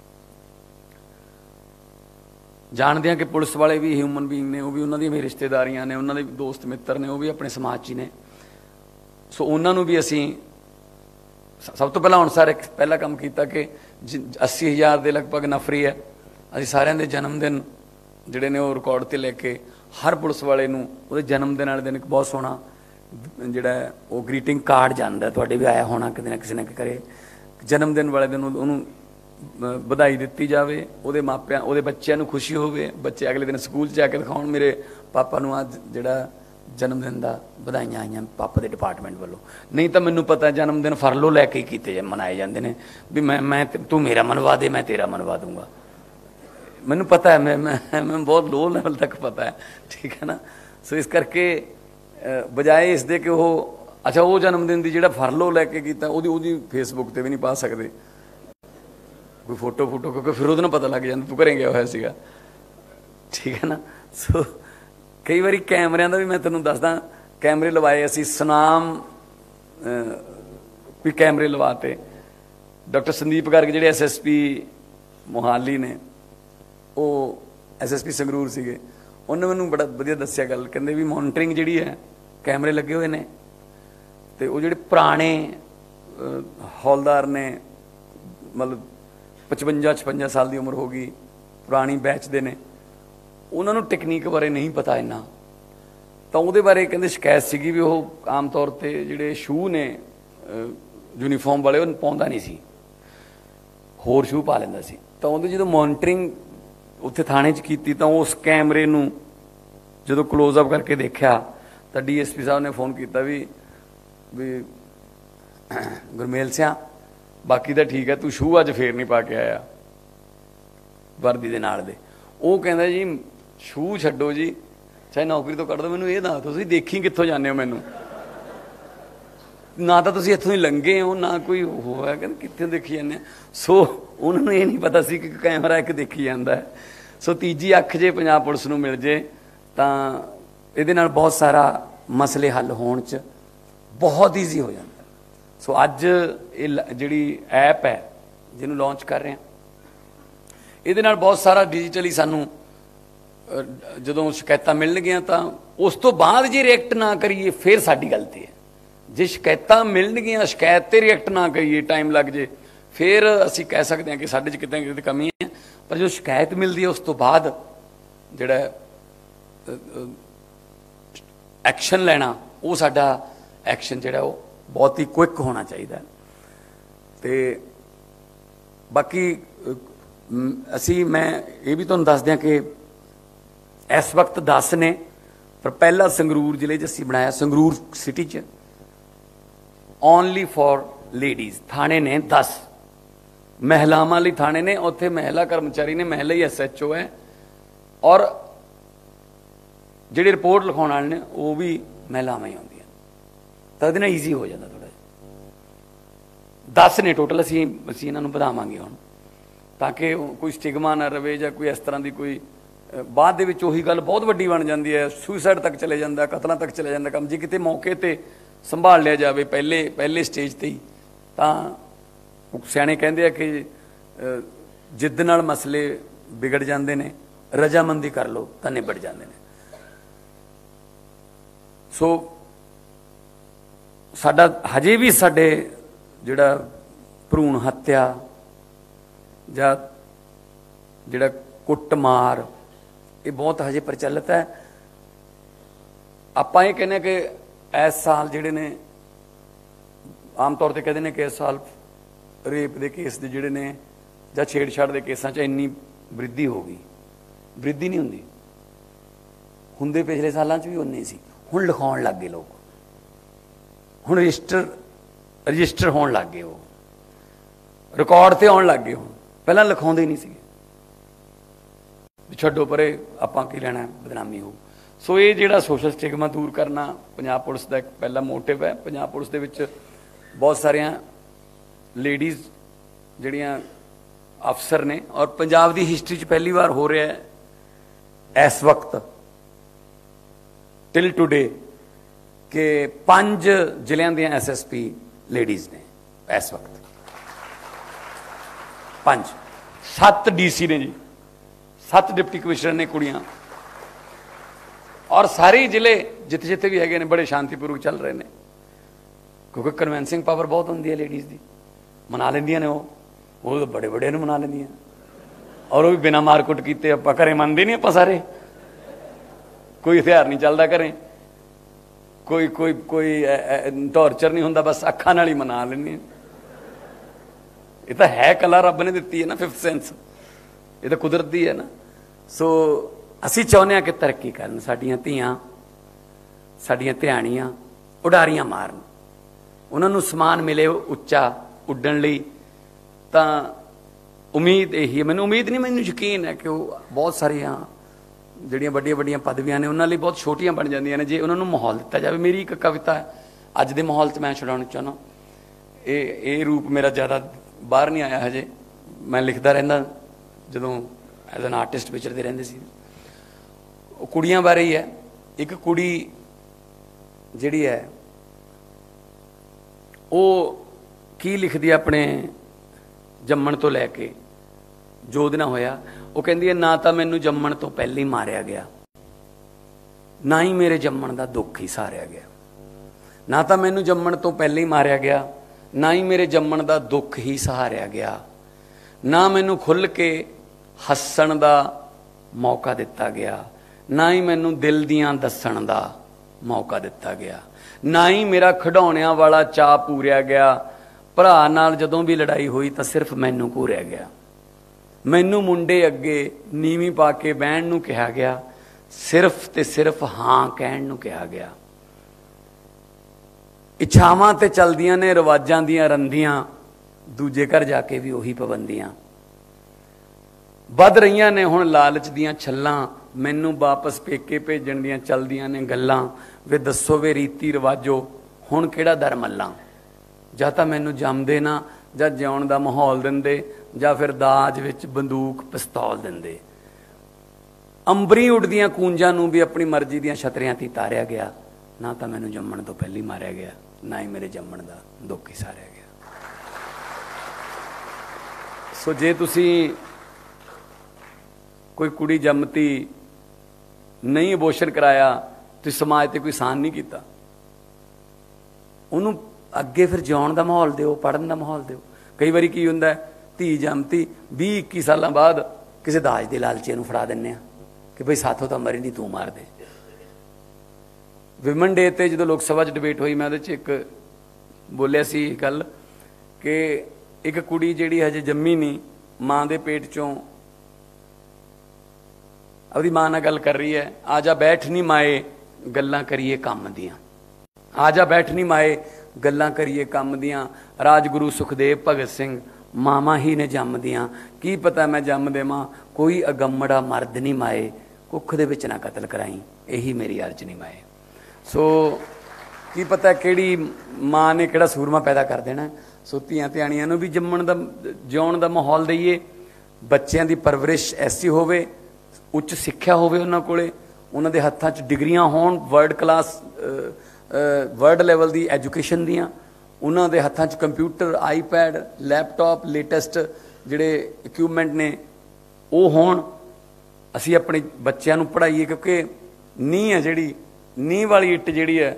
ਜਾਣਦੇ ਹਾਂ ਕਿ ਪੁਲਿਸ ਵਾਲੇ ਵੀ ਹਿਊਮਨ ਬੀਇੰਗ ਨੇ, ਉਹ ਵੀ ਉਹਨਾਂ ਦੀਆਂ ਵੀ ਰਿਸ਼ਤੇਦਾਰੀਆਂ ਨੇ, ਉਹਨਾਂ ਦੇ ਦੋਸਤ ਮਿੱਤਰ ਨੇ, ਉਹ ਵੀ ਆਪਣੇ ਸਮਾਜ 'ਚ ਨੇ। ਸੋ ਉਹਨਾਂ ਨੂੰ ਵੀ ਅਸੀਂ ਸਭ ਤੋਂ ਪਹਿਲਾਂ ਹੁਣ ਸਾਰੇ ਪਹਿਲਾ ਕੰਮ ਕੀਤਾ ਕਿ ਅੱਸੀ ਹਜ਼ਾਰ ਦੇ ਲਗਭਗ ਨਫਰੀ ਹੈ, ਅਸੀਂ ਸਾਰਿਆਂ ਦੇ ਜਨਮ ਦਿਨ ਜਿਹੜੇ ਨੇ ਉਹ ਰਿਕਾਰਡ 'ਤੇ ਲੈ ਕੇ ਹਰ ਪੁਲਿਸ ਵਾਲੇ ਨੂੰ ਉਹਦੇ ਜਨਮ ਦਿਨ ਵਾਲੇ ਦਿਨ ਇੱਕ ਬਹੁਤ ਸੋਹਣਾ ਜਿਹੜਾ ਉਹ ਗ੍ਰੀਟਿੰਗ ਕਾਰਡ ਜਾਂਦਾ, ਤੁਹਾਡੇ ਵੀ ਆਇਆ ਹੋਣਾ ਕਿਤੇ ਨਾ ਕਿਸੇ ਨਾ ਕਰੇ, ਜਨਮ ਦਿਨ ਵਾਲੇ ਦਿਨ ਉਹਨੂੰ ਵਧਾਈ ਦਿੱਤੀ ਜਾਵੇ, ਉਹਦੇ ਮਾਪਿਆਂ ਉਹਦੇ ਬੱਚਿਆਂ ਨੂੰ ਖੁਸ਼ੀ ਹੋਵੇ, ਬੱਚੇ ਅਗਲੇ ਦਿਨ ਸਕੂਲ 'ਚ ਜਾ ਕੇ ਦਿਖਾਉਣ ਮੇਰੇ ਪਾਪਾ ਨੂੰ ਅੱਜ ਜਿਹੜਾ जन्म दिन का बधाइयां आईयां पापा के डिपार्टमेंट वालों। नहीं तो मैनू पता जन्म दिन फरलो लैके ही कीते मनाए जाते हैं भी मैं मैं तू मेरा मनवा दे मैं तेरा मनवा दूंगा। मैनू पता है, मैं मैं मैं बहुत लो लैवल तक पता है, ठीक है ना। सो इस करके बजाए इस दे कि वो अच्छा वो जन्मदिन की जो फरलो लैके किया वो फेसबुक पर भी नहीं पा सकते कोई फोटो फूटो, क्योंकि फिर वो पता लग जाता तू घरें गया हुआ सीगा, ठीक है ना। सो कई बार कैमरिया का भी मैं तेन दसदा, कैमरे लवाए असी सुनाम भी कैमरे लवाते। डॉक्टर संदीप गर्ग जो एस एस पी मोहाली ने वो एस एस पी संगरूर से उन्हें मैंने बड़ा वधिया दसिया गल, कहते भी मॉनिटरिंग जी है कैमरे लगे हुए हैं तो वो जो पुराने हौलदार ने मतलब पचवंजा छपंजा साल की उम्र हो गई पुरानी बैच दे ने उन्होंने टेक्नीक बारे नहीं पता इन्ना, तो वो बारे कहते शिकायत सी भी वो आम तौर पर जोड़े शू ने यूनीफॉर्म वाले पाँदा नहीं सी, होर शू पा लेंदा सी। तो वो जो मॉनिटरिंग उत्थे थाने च की तो उस कैमरे नूं जो क्लोजअप करके देखा तो डी एस पी साहब ने फोन किया भी भी गुरमेल सिया बाकी तो ठीक है तू शू अज फेर नहीं पा के आया वर्दी दे नाल दे। वो कहता जी शू छड्डो जी चाहे नौकरी तो कट दो, मैनू ये दस तुसीं देखी कित्थों जाने हो, मैनू ना तो तुसीं इत्थों ही लंघे हो ना कोई हो है, कहते कित्थे देखी जाने। सो उन्होंने ये नहीं पता सी कि कैमरा एक देखी जाता है। सो तीजी अख जे पंजाब पुलिस नूं मिल जे तां इहदे नाल बहुत सारा मसले हल होण च बहुत ईजी हो जाता। सो अज ये जिहड़ी ऐप है जिन्हों लॉन्च कर रहे हैं ये बहुत सारा डिजिटली सानू जो शिकायत मिलनगियां तो उस तो बाद जे रिएक्ट ना करिए फिर साडी गलती है। जे शिकायत मिलनगियां शिकायत ते रिएक्ट ना करिए टाइम लग जे फिर असी कह सकते हैं कि साडे च किते किते कमी है। पर जो शिकायत मिलती है उस तो बाद जिहड़ा एक्शन लेना वो साडा एक्शन जिहड़ा वो बहुत ही क्विक होना चाहिए। तो बाकी असी मैं ये भी तुहानूं दस दियां कि इस वक्त दस ने पर पहला संगरूर जिले च असीं बनाया संगरूर सिटी च ओनली फॉर लेडीज़ थाने ने दस महिलावां लई थाने ने उत्थे महिला कर्मचारी ने महिला ही एस एच ओ है और जिहड़ी रिपोर्ट लिखाउण वाले ने वो भी महिलावां ही आउंदियां तां इहदे नाल ईजी हो जाता थोड़ा दस ने टोटल असीं असीं इन्हां नूं वधावांगे हुण ताकि कोई स्टिगमा ना रहे या कोई इस तरह की कोई बाद दे विच उही गल बहुत वड्डी बन जाती है सुसाइड तक चले जाता कतलों तक चले जाता काम। जे किते मौके ते संभाल लिया जाए पहले पहले स्टेज ते ही तां सियाणे कहंदे आ कि जिद नाल मसले बिगड़ जाते हैं रजामंदी कर लो तां निबड़ जाते हैं। सो साडा हजे भी साडे जिहड़ा भरूण हत्या ਜਾਂ ਜਿਹੜਾ ਕੁੱਟਮਾਰ ਇਹ बहुत हजे प्रचलित है। ਆਪਾਂ ਇਹ ਕਹਿੰਦੇ कि इस साल ਜਿਹੜੇ ਨੇ आम तौर पर कहते हैं कि इस साल रेप के केस ਦੇ ਜਿਹੜੇ ਨੇ ਜਾਂ छेड़छाड़ के केसां 'ਚ ਇੰਨੀ वृद्धि हो गई। वृद्धि नहीं ਹੁੰਦੀ ਹੁੰਦੇ पिछले सालों भी उन्ने सी ਹੁਣ ਲਿਖਾਉਣ ਲੱਗ ਗਏ लोग ਹੁਣ रजिस्टर रजिस्टर होण लग गए वो रिकॉर्ड ते आउण लग गए हुण पहला लिखाउंदे नहीं सी छड्डो परे आपां की लेना बदनामी हो। सो ये जिहड़ा सोशल स्टिगमा दूर करना पंजाब पुलिस का एक पहला मोटिव है। पंजाब पुलिस दे विच बहुत सारिया लेडीज़ जिहड़ियां अफसर ने और पंजाब की हिस्टरी च पहली बार हो रहा है इस वक्त टिल टुडे कि पांच जिलों दी एस एस पी लेडीज़ ने इस वक्त पांच सत्त डी सी ने जी सत्त डिप्टी कमिश्नर ने कुड़ियां और सारे जिले जिते जिते भी है बड़े शांतिपूर्वक चल रहे हैं क्योंकि कन्वेंसिंग पावर बहुत होंगी है लेडीज़ की मना लेंदियां ने वो वो तो बड़े बड़े मना लेंदियां और वो भी बिना मारकुट किए आप घरें मनते नहीं आप सारे कोई हथियार नहीं चलता घरें कोई कोई कोई टॉर्चर नहीं होंदा बस अखां नाल ही मना लेंगे। ये तो है कला रब ने दी है ना फिफ्थ सेंस ये तो कुदरती है ना। सो असी चाहते हैं कि तरक्की करन साडियां धीआं ਸਾਡੀਆਂ ਧਿਆਣੀਆਂ ਉਡਾਰੀਆਂ ਮਾਰਨ, ਉਹਨਾਂ ਨੂੰ ਸਮਾਨ ਮਿਲੇ ਉੱਚਾ ਉੱਡਣ ਲਈ, ਤਾਂ ਉਮੀਦ ਇਹੀ ਹੈ, ਮੈਨੂੰ ਉਮੀਦ ਨਹੀਂ, ਮੈਨੂੰ ਯਕੀਨ ਹੈ ਕਿ ਉਹ ਬਹੁਤ ਸਾਰੀਆਂ ਜਿਹੜੀਆਂ ਵੱਡੀਆਂ ਵੱਡੀਆਂ ਪਦਵੀਆਂ ਨੇ ਉਹਨਾਂ ਲਈ ਬਹੁਤ ਛੋਟੀਆਂ ਬਣ ਜਾਂਦੀਆਂ ਨੇ ਜੇ ਉਹਨਾਂ ਨੂੰ ਮਾਹੌਲ ਦਿੱਤਾ ਜਾਵੇ। ਮੇਰੀ ਇੱਕ ਕਵਿਤਾ ਹੈ ਅੱਜ ਦੇ ਮਾਹੌਲ 'ਚ ਮੈਂ ਛਡਾਉਣਾ ਚਾਹੁੰਦਾ, ਇਹ ਇਹ ਰੂਪ ਮੇਰਾ ਜ਼ਿਆਦਾ ਬਾਹਰ ਨਹੀਂ ਆਇਆ ਹਜੇ, ਮੈਂ ਲਿਖਦਾ ਰਹਿੰਦਾ ਜਦੋਂ ਐਜ਼ ਐਨ ਆਰਟਿਸਟ ਵਿਚਰਦੇ ਰਹਿੰਦੇ ਸੀ। ਉਹ ਕੁੜੀਆਂ ਬਾਰੇ ਹੀ ਹੈ। ਇੱਕ ਕੁੜੀ ਜਿਹੜੀ ਹੈ ਉਹ ਕੀ ਲਿਖਦੀ ਹੈ ਆਪਣੇ ਜੰਮਣ ਤੋਂ ਲੈ ਕੇ ਜੋ ਉਹਦੇ ਨਾਲ ਹੋਇਆ। ਉਹ ਕਹਿੰਦੀ ਹੈ, ਨਾ ਤਾਂ ਮੈਨੂੰ ਜੰਮਣ ਤੋਂ ਪਹਿਲਾਂ ਹੀ ਮਾਰਿਆ ਗਿਆ, ਨਾ ਹੀ ਮੇਰੇ ਜੰਮਣ ਦਾ ਦੁੱਖ ਹੀ ਸਹਾਰਿਆ ਗਿਆ। ਨਾ ਤਾਂ ਮੈਨੂੰ ਜੰਮਣ ਤੋਂ ਪਹਿਲਾਂ ਹੀ ਮਾਰਿਆ ਗਿਆ, ਨਾ ਹੀ ਮੇਰੇ ਜੰਮਣ ਦਾ ਦੁੱਖ ਹੀ ਸਹਾਰਿਆ ਗਿਆ। ਨਾ ਮੈਨੂੰ ਖੁੱਲ੍ਹ ਕੇ ਹੱਸਣ ਦਾ ਮੌਕਾ ਦਿੱਤਾ ਗਿਆ, ਨਾ ਹੀ ਮੈਨੂੰ ਦਿਲ ਦੀਆਂ ਦੱਸਣ ਦਾ ਮੌਕਾ ਦਿੱਤਾ ਗਿਆ। ਨਾ ਹੀ ਮੇਰਾ ਖਿਡੌਣਿਆਂ ਵਾਲਾ ਚਾਅ ਪੂਰਿਆ ਗਿਆ। ਭਰਾ ਨਾਲ ਜਦੋਂ ਵੀ ਲੜਾਈ ਹੋਈ ਤਾਂ ਸਿਰਫ ਮੈਨੂੰ ਘੂਰਿਆ ਗਿਆ। ਮੈਨੂੰ ਮੁੰਡੇ ਅੱਗੇ ਨੀਵੀਂ ਪਾ ਕੇ ਬਹਿਣ ਨੂੰ ਕਿਹਾ ਗਿਆ, ਸਿਰਫ ਤੇ ਸਿਰਫ ਹਾਂ ਕਹਿਣ ਨੂੰ ਕਿਹਾ ਗਿਆ। ਇੱਛਾਵਾਂ ਤੇ ਚਲਦੀਆਂ ਨੇ ਰਿਵਾਜਾਂ ਦੀਆਂ ਰੰਦੀਆਂ, ਦੂਜੇ ਘਰ ਜਾ ਕੇ ਵੀ ਉਹੀ ਪਾਬੰਦੀਆਂ। ਵੱਧ ਰਹੀਆਂ ਨੇ ਹੁਣ ਲਾਲਚ ਦੀਆਂ ਛੱਲਾਂ, ਮੈਨੂੰ ਵਾਪਸ ਪੇਕੇ ਭੇਜਣ ਦੀਆਂ ਚਲਦੀਆਂ ਨੇ ਗੱਲਾਂ। ਵੇ ਦੱਸੋ ਵੇ ਰੀਤੀ ਰਿਵਾਜੋ, ਹੁਣ ਕਿਹੜਾ ਦਰ ਮੱਲਾਂ। ਜਾਂ ਤਾਂ ਮੈਨੂੰ ਜੰਮਦੇ ਨਾ, ਜਾਂ ਜਿਉਣ ਦਾ ਮਾਹੌਲ ਦਿੰਦੇ, ਜਾਂ ਫਿਰ ਦਾਜ ਵਿੱਚ ਬੰਦੂਕ ਪਿਸਤੌਲ ਦਿੰਦੇ। ਅੰਬਰੀ ਉੱਡਦੀਆਂ ਕੂੰਜਾਂ ਨੂੰ ਵੀ ਆਪਣੀ ਮਰਜ਼ੀ ਦੀਆਂ ਛਤਰਿਆਂ 'ਤੇ ਤਾਰਿਆ ਗਿਆ। ਨਾ ਤਾਂ ਮੈਨੂੰ ਜੰਮਣ ਤੋਂ ਪਹਿਲਾਂ ਹੀ ਮਾਰਿਆ ਗਿਆ, ਨਾ ਹੀ ਮੇਰੇ ਜੰਮਣ ਦਾ ਦੁੱਖ ਹੀ ਸਹਾਰਿਆ ਗਿਆ। ਸੋ ਜੇ ਤੁਸੀਂ ਕੋਈ ਕੁੜੀ ਜੰਮਤੀ ਨਹੀਂ ਅਬੋਰਸ਼ਨ ਕਰਾਇਆ, ਤੁਸੀਂ ਸਮਾਜ 'ਤੇ ਕੋਈ ਅਹਿਸਾਨ ਨਹੀਂ ਕੀਤਾ। ਉਹਨੂੰ ਅੱਗੇ ਫਿਰ ਜਿਉਣ ਦਾ ਮਾਹੌਲ ਦਿਓ, ਪੜ੍ਹਨ ਦਾ ਮਾਹੌਲ ਦਿਓ। ਕਈ ਵਾਰੀ ਕੀ ਹੁੰਦਾ, ਧੀ ਜੰਮਤੀ ਵੀਹ ਇੱਕੀ ਸਾਲਾਂ ਬਾਅਦ ਕਿਸੇ ਦਾਜ ਦੇ ਲਾਲਚੇ ਨੂੰ ਫੜਾ ਦਿੰਦੇ ਆ ਕਿ ਬਈ ਸਾਥੋਂ ਤਾਂ ਮਰੀ ਨਹੀਂ, ਤੂੰ ਮਾਰ ਦੇ। ਵਿਮਨ ਡੇ 'ਤੇ ਜਦੋਂ ਲੋਕ ਸਭਾ 'ਚ ਡਿਬੇਟ ਹੋਈ, ਮੈਂ ਉਹਦੇ 'ਚ ਇੱਕ ਬੋਲਿਆ ਸੀ ਗੱਲ ਕਿ ਇੱਕ ਕੁੜੀ ਜਿਹੜੀ ਹਜੇ ਜੰਮੀ ਨਹੀਂ, ਮਾਂ ਦੇ ਪੇਟ 'ਚੋਂ ਆਪਦੀ ਮਾਂ ਨਾਲ ਗੱਲ ਕਰ ਰਹੀ ਹੈ, ਆ ਜਾ ਬੈਠ ਨੀ ਮਾਏ ਗੱਲਾਂ ਕਰੀਏ ਕੰਮ ਦੀਆਂ। ਆ ਜਾ ਬੈਠ ਨੀ ਮਾਏ ਗੱਲਾਂ ਕਰੀਏ ਕੰਮ ਦੀਆਂ। ਰਾਜਗੁਰੂ ਸੁਖਦੇਵ ਭਗਤ ਸਿੰਘ ਮਾਵਾਂ ਹੀ ਨੇ ਜੰਮਦੀਆਂ। ਕੀ ਪਤਾ ਮੈਂ ਜੰਮ ਦੇਵਾਂ ਕੋਈ ਅਗੰਮੜਾ ਮਰਦ ਨਹੀਂ ਮਾਏ, ਕੁੱਖ ਦੇ ਵਿੱਚ ਨਾ ਕਤਲ ਕਰਾਈ, ਇਹੀ ਮੇਰੀ ਅਰਜ਼ ਨਹੀਂ ਮਾਏ। ਸੋ ਕੀ ਪਤਾ ਕਿਹੜੀ ਮਾਂ ਨੇ ਕਿਹੜਾ ਸੂਰਮਾ ਪੈਦਾ ਕਰ ਦੇਣਾ। ਸੋ ਧੀਆਂ ਧਿਆਣੀਆਂ ਨੂੰ ਵੀ ਜੰਮਣ ਦਾ ਜਿਉਣ ਦਾ ਮਾਹੌਲ ਦਈਏ। ਬੱਚਿਆਂ ਦੀ ਪਰਵਰਿਸ਼ ਐਸੀ ਹੋਵੇ, ਉੱਚ ਸਿੱਖਿਆ ਹੋਵੇ ਉਹਨਾਂ ਕੋਲੇ, ਉਹਨਾਂ ਦੇ ਹੱਥਾਂ 'ਚ ਡਿਗਰੀਆਂ ਹੋਣ, ਵਰਲਡ ਕਲਾਸ ਵਰਲਡ ਲੈਵਲ ਦੀ ਐਜੂਕੇਸ਼ਨ ਦੀਆਂ। ਉਹਨਾਂ ਦੇ ਹੱਥਾਂ 'ਚ ਕੰਪਿਊਟਰ, ਆਈਪੈਡ, ਲੈਪਟਾਪ, ਲੇਟੈਸਟ ਜਿਹੜੇ ਇਕਵਿਪਮੈਂਟ ਨੇ ਉਹ ਹੋਣ। ਅਸੀਂ ਆਪਣੇ ਬੱਚਿਆਂ ਨੂੰ ਪੜ੍ਹਾਈਏ, ਕਿਉਂਕਿ ਨੀਂਹ ਹੈ ਜਿਹੜੀ, ਨੀਂਹ ਵਾਲੀ ਇੱਟ ਜਿਹੜੀ ਹੈ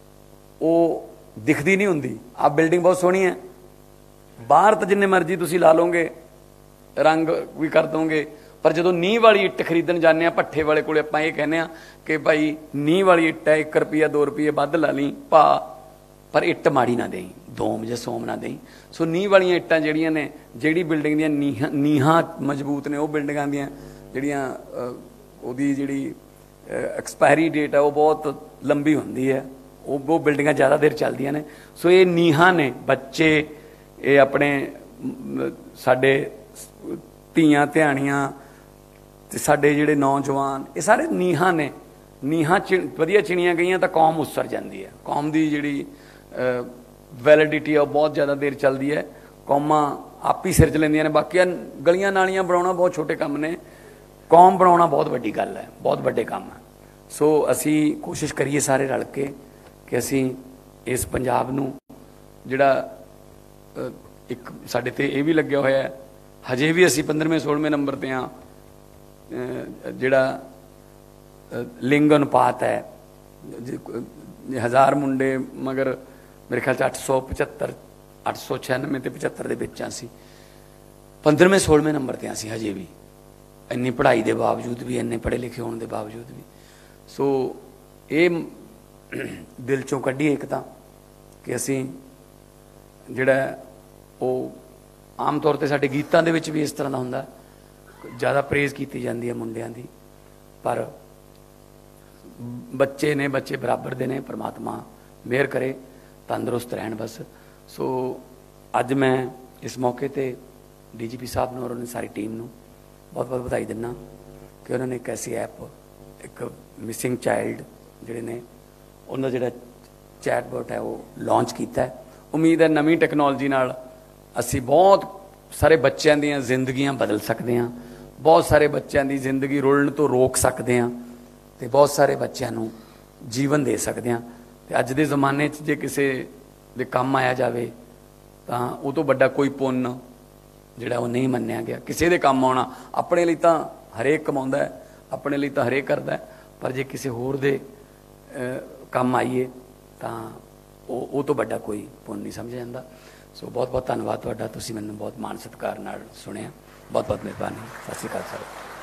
ਉਹ ਦਿਖਦੀ ਨਹੀਂ ਹੁੰਦੀ। ਆਹ ਬਿਲਡਿੰਗ ਬਹੁਤ ਸੋਹਣੀ ਹੈ, ਬਾਹਰ ਤਾਂ ਜਿੰਨੇ ਮਰਜ਼ੀ ਤੁਸੀਂ ਲਾ ਲਓਗੇ, ਰੰਗ ਵੀ ਕਰ ਦੋਗੇ, ਪਰ ਜਦੋਂ ਨੀਂਹ ਵਾਲੀ ਇੱਟ ਖਰੀਦਣ ਜਾਂਦੇ ਆ ਭੱਠੇ ਵਾਲੇ ਕੋਲੇ, ਆਪਾਂ ਇਹ ਕਹਿੰਦੇ ਆ ਕਿ ਭਾਈ ਨੀਂਹ ਵਾਲੀ ਇੱਟ ਹੈ, ਇੱਕ ਰੁਪਈਆ ਦੋ ਰੁਪਈਏ ਵੱਧ ਲਾ ਲਈ ਭਾ, ਪਰ ਇੱਟ ਮਾੜੀ ਨਾ ਦੇਈ, ਦੋਮ ਜਾਂ ਸੋਮ ਨਾ ਦੇਈ। ਸੋ ਨੀਂਹ ਵਾਲੀਆਂ ਇੱਟਾਂ ਜਿਹੜੀਆਂ ਨੇ, ਜਿਹੜੀ ਬਿਲਡਿੰਗ ਦੀਆਂ ਨੀਹਾਂ ਨੀਹਾਂ ਮਜ਼ਬੂਤ ਨੇ, ਉਹ ਬਿਲਡਿੰਗਾਂ ਦੀਆਂ ਜਿਹੜੀਆਂ ਉਹਦੀ ਜਿਹੜੀ ਐਕਸਪਾਇਰੀ ਡੇਟ ਹੈ ਉਹ ਬਹੁਤ ਲੰਬੀ ਹੁੰਦੀ ਹੈ, ਉਹ ਉਹ ਬਿਲਡਿੰਗਾਂ ਜ਼ਿਆਦਾ ਦੇਰ ਚੱਲਦੀਆਂ ਨੇ। ਸੋ ਇਹ ਨੀਹਾਂ ਨੇ, ਬੱਚੇ ਇਹ ਆਪਣੇ ਸਾਡੇ ਧੀਆਂ ਧਿਆਣੀਆਂ ਤੇ ਸਾਡੇ ਜਿਹੜੇ ਨੌਜਵਾਨ, ਇਹ ਸਾਰੇ ਨੀਹਾਂ ਨੇ। ਨੀਹਾਂ ਚ ਵਧੀਆ ਚਿਣੀਆਂ ਗਈਆਂ ਤਾਂ ਕੌਮ ਉਸਰ ਜਾਂਦੀ ਹੈ। ਕੌਮ ਦੀ ਜਿਹੜੀ ਵੈਲਿਡਿਟੀ ਆ ਉਹ ਬਹੁਤ ਜ਼ਿਆਦਾ ਦੇਰ ਚੱਲਦੀ ਹੈ। ਕੌਮਾਂ ਆਪ ਹੀ ਸਿਰਜ ਲੈਂਦੀਆਂ ਨੇ। ਬਾਕੀ ਗਲੀਆਂ ਨਾਲੀਆਂ ਬਣਾਉਣਾ ਬਹੁਤ ਛੋਟੇ ਕੰਮ ਨੇ, ਕੌਮ ਬਣਾਉਣਾ ਬਹੁਤ ਵੱਡੀ ਗੱਲ ਹੈ, ਬਹੁਤ ਵੱਡੇ ਕੰਮ ਹੈ। ਸੋ ਅਸੀਂ ਕੋਸ਼ਿਸ਼ ਕਰੀਏ ਸਾਰੇ ਰਲ ਕੇ ਕਿ ਅਸੀਂ ਇਸ ਪੰਜਾਬ ਨੂੰ, ਜਿਹੜਾ ਇੱਕ ਸਾਡੇ ਤੇ ਇਹ ਵੀ ਲੱਗਿਆ ਹੋਇਆ ਹੈ, ਹਜੇ ਵੀ ਅਸੀਂ ਪੰਦਰਵੇਂ ਸੋਲਵੇਂ ਨੰਬਰ 'ਤੇ ਹਾਂ, ਜਿਹੜਾ ਲਿੰਗ ਅਨੁਪਾਤ ਹੈ, ਹਜ਼ਾਰ ਮੁੰਡੇ ਮਗਰ ਮੇਰੇ ਖਿਆਲ 'ਚ ਅੱਠ ਸੌ ਪਚੱਤਰ ਅੱਠ ਸੌ ਛਿਆਨਵੇਂ ਤੇ ਪਚੱਤਰ ਦੇ ਵਿੱਚ ਅਸੀਂ ਪੰਦਰਵੇਂ ਸੋਲਵੇਂ ਨੰਬਰ 'ਤੇ ਅਸੀਂ ਹਜੇ ਵੀ, ਇੰਨੀ ਪੜ੍ਹਾਈ ਦੇ ਬਾਵਜੂਦ ਵੀ, ਇੰਨੇ ਪੜ੍ਹੇ ਲਿਖੇ ਹੋਣ ਦੇ ਬਾਵਜੂਦ ਵੀ। ਸੋ ਇਹ ਦਿਲ 'ਚੋਂ ਕੱਢੀਏ ਇੱਕ ਤਾਂ ਕਿ ਅਸੀਂ ਜਿਹੜਾ ਉਹ ਆਮ ਤੌਰ 'ਤੇ ਸਾਡੇ ਗੀਤਾਂ ਦੇ ਵਿੱਚ ਵੀ ਇਸ ਤਰ੍ਹਾਂ ਦਾ ਹੁੰਦਾ, ਜ਼ਿਆਦਾ ਪ੍ਰੇਜ਼ ਕੀਤੀ ਜਾਂਦੀ ਹੈ ਮੁੰਡਿਆਂ ਦੀ, ਪਰ बच्चे ने बच्चे बराबर दे ने, परमात्मा मेहर करे तंदुरुस्त रहन बस। सो अज मैं इस मौके ते डी जी पी साहब नूं और उन्होंने सारी टीम नूं बहुत बहुत बधाई दिना कि उन्होंने एक ऐसी ऐप, एक मिसिंग चाइल्ड जिहड़े ने उन्होंने जिहड़ा चैटबॉट है वो लॉन्च किया है। उम्मीद है नवीं टैक्नोलॉजी नाल असी बहुत सारे बच्चों दी जिंदगियां बदल सकते हैं, बहुत सारे बच्चों की जिंदगी रुलण तो रोक सकते हैं, तो बहुत सारे बच्चों को जीवन दे सकते हैं। तो अज के जमाने जे किसी दे काम आया जाए तो वो तो बड़ा कोई पुण्य जिहड़ा वो नहीं मन्निया गया। किसी दे काम आना, अपने लिए तो हरेक कमाउंदा है, अपने लिए तो हरेक करता है, पर जे किसी होर दे काम आईए तो वो तो बड़ा कोई पुण्य नहीं समझा जाता। सो बहुत बहुत धन्यवाद तुहाडा, तुसीं मैनूं बहुत मान सत्कार नाल सुनिया, बहुत बहुत मेहरबानी। सत श्री अकाल सर।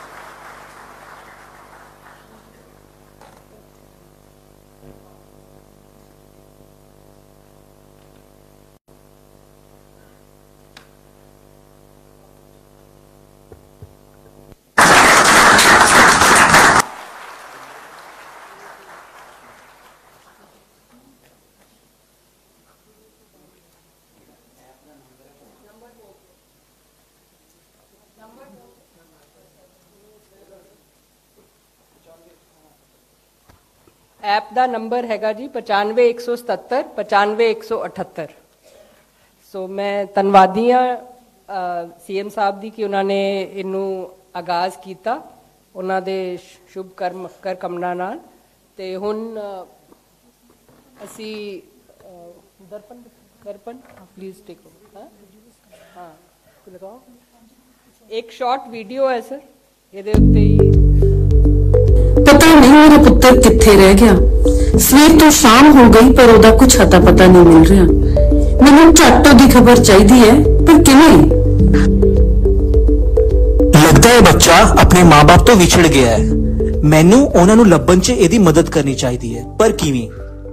ऐप का नंबर हैगा जी पचानवे एक सौ सतहत्तर पचानवे एक सौ अठहत्तर। सो मैं धन्नवादी हाँ सी एम साहब की कि उन्होंने इनू आगाज़ किया, उन्होंने शुभ कर्म कर कमना नाल। ते हुण असी दर्पण दर्पण प्लीज़ टेको हाँ हाँ लगाओ एक शॉर्ट वीडियो है सर, ये उत्ते ही पता नहीं मेरा पुत्र किथे रह गया। सवेर तो शाम हो गई पर ओदा कुछ अता पता नहीं मिल रहा। मैनूं झट ओदी खबर चाहिदी है, पर किवें? लगता है बच्चा अपने माँ बाप तो विछड़ गया है। मैनू उन्हां नूं लभण च इहदी मदद करनी चाहिदी है, पर किवें?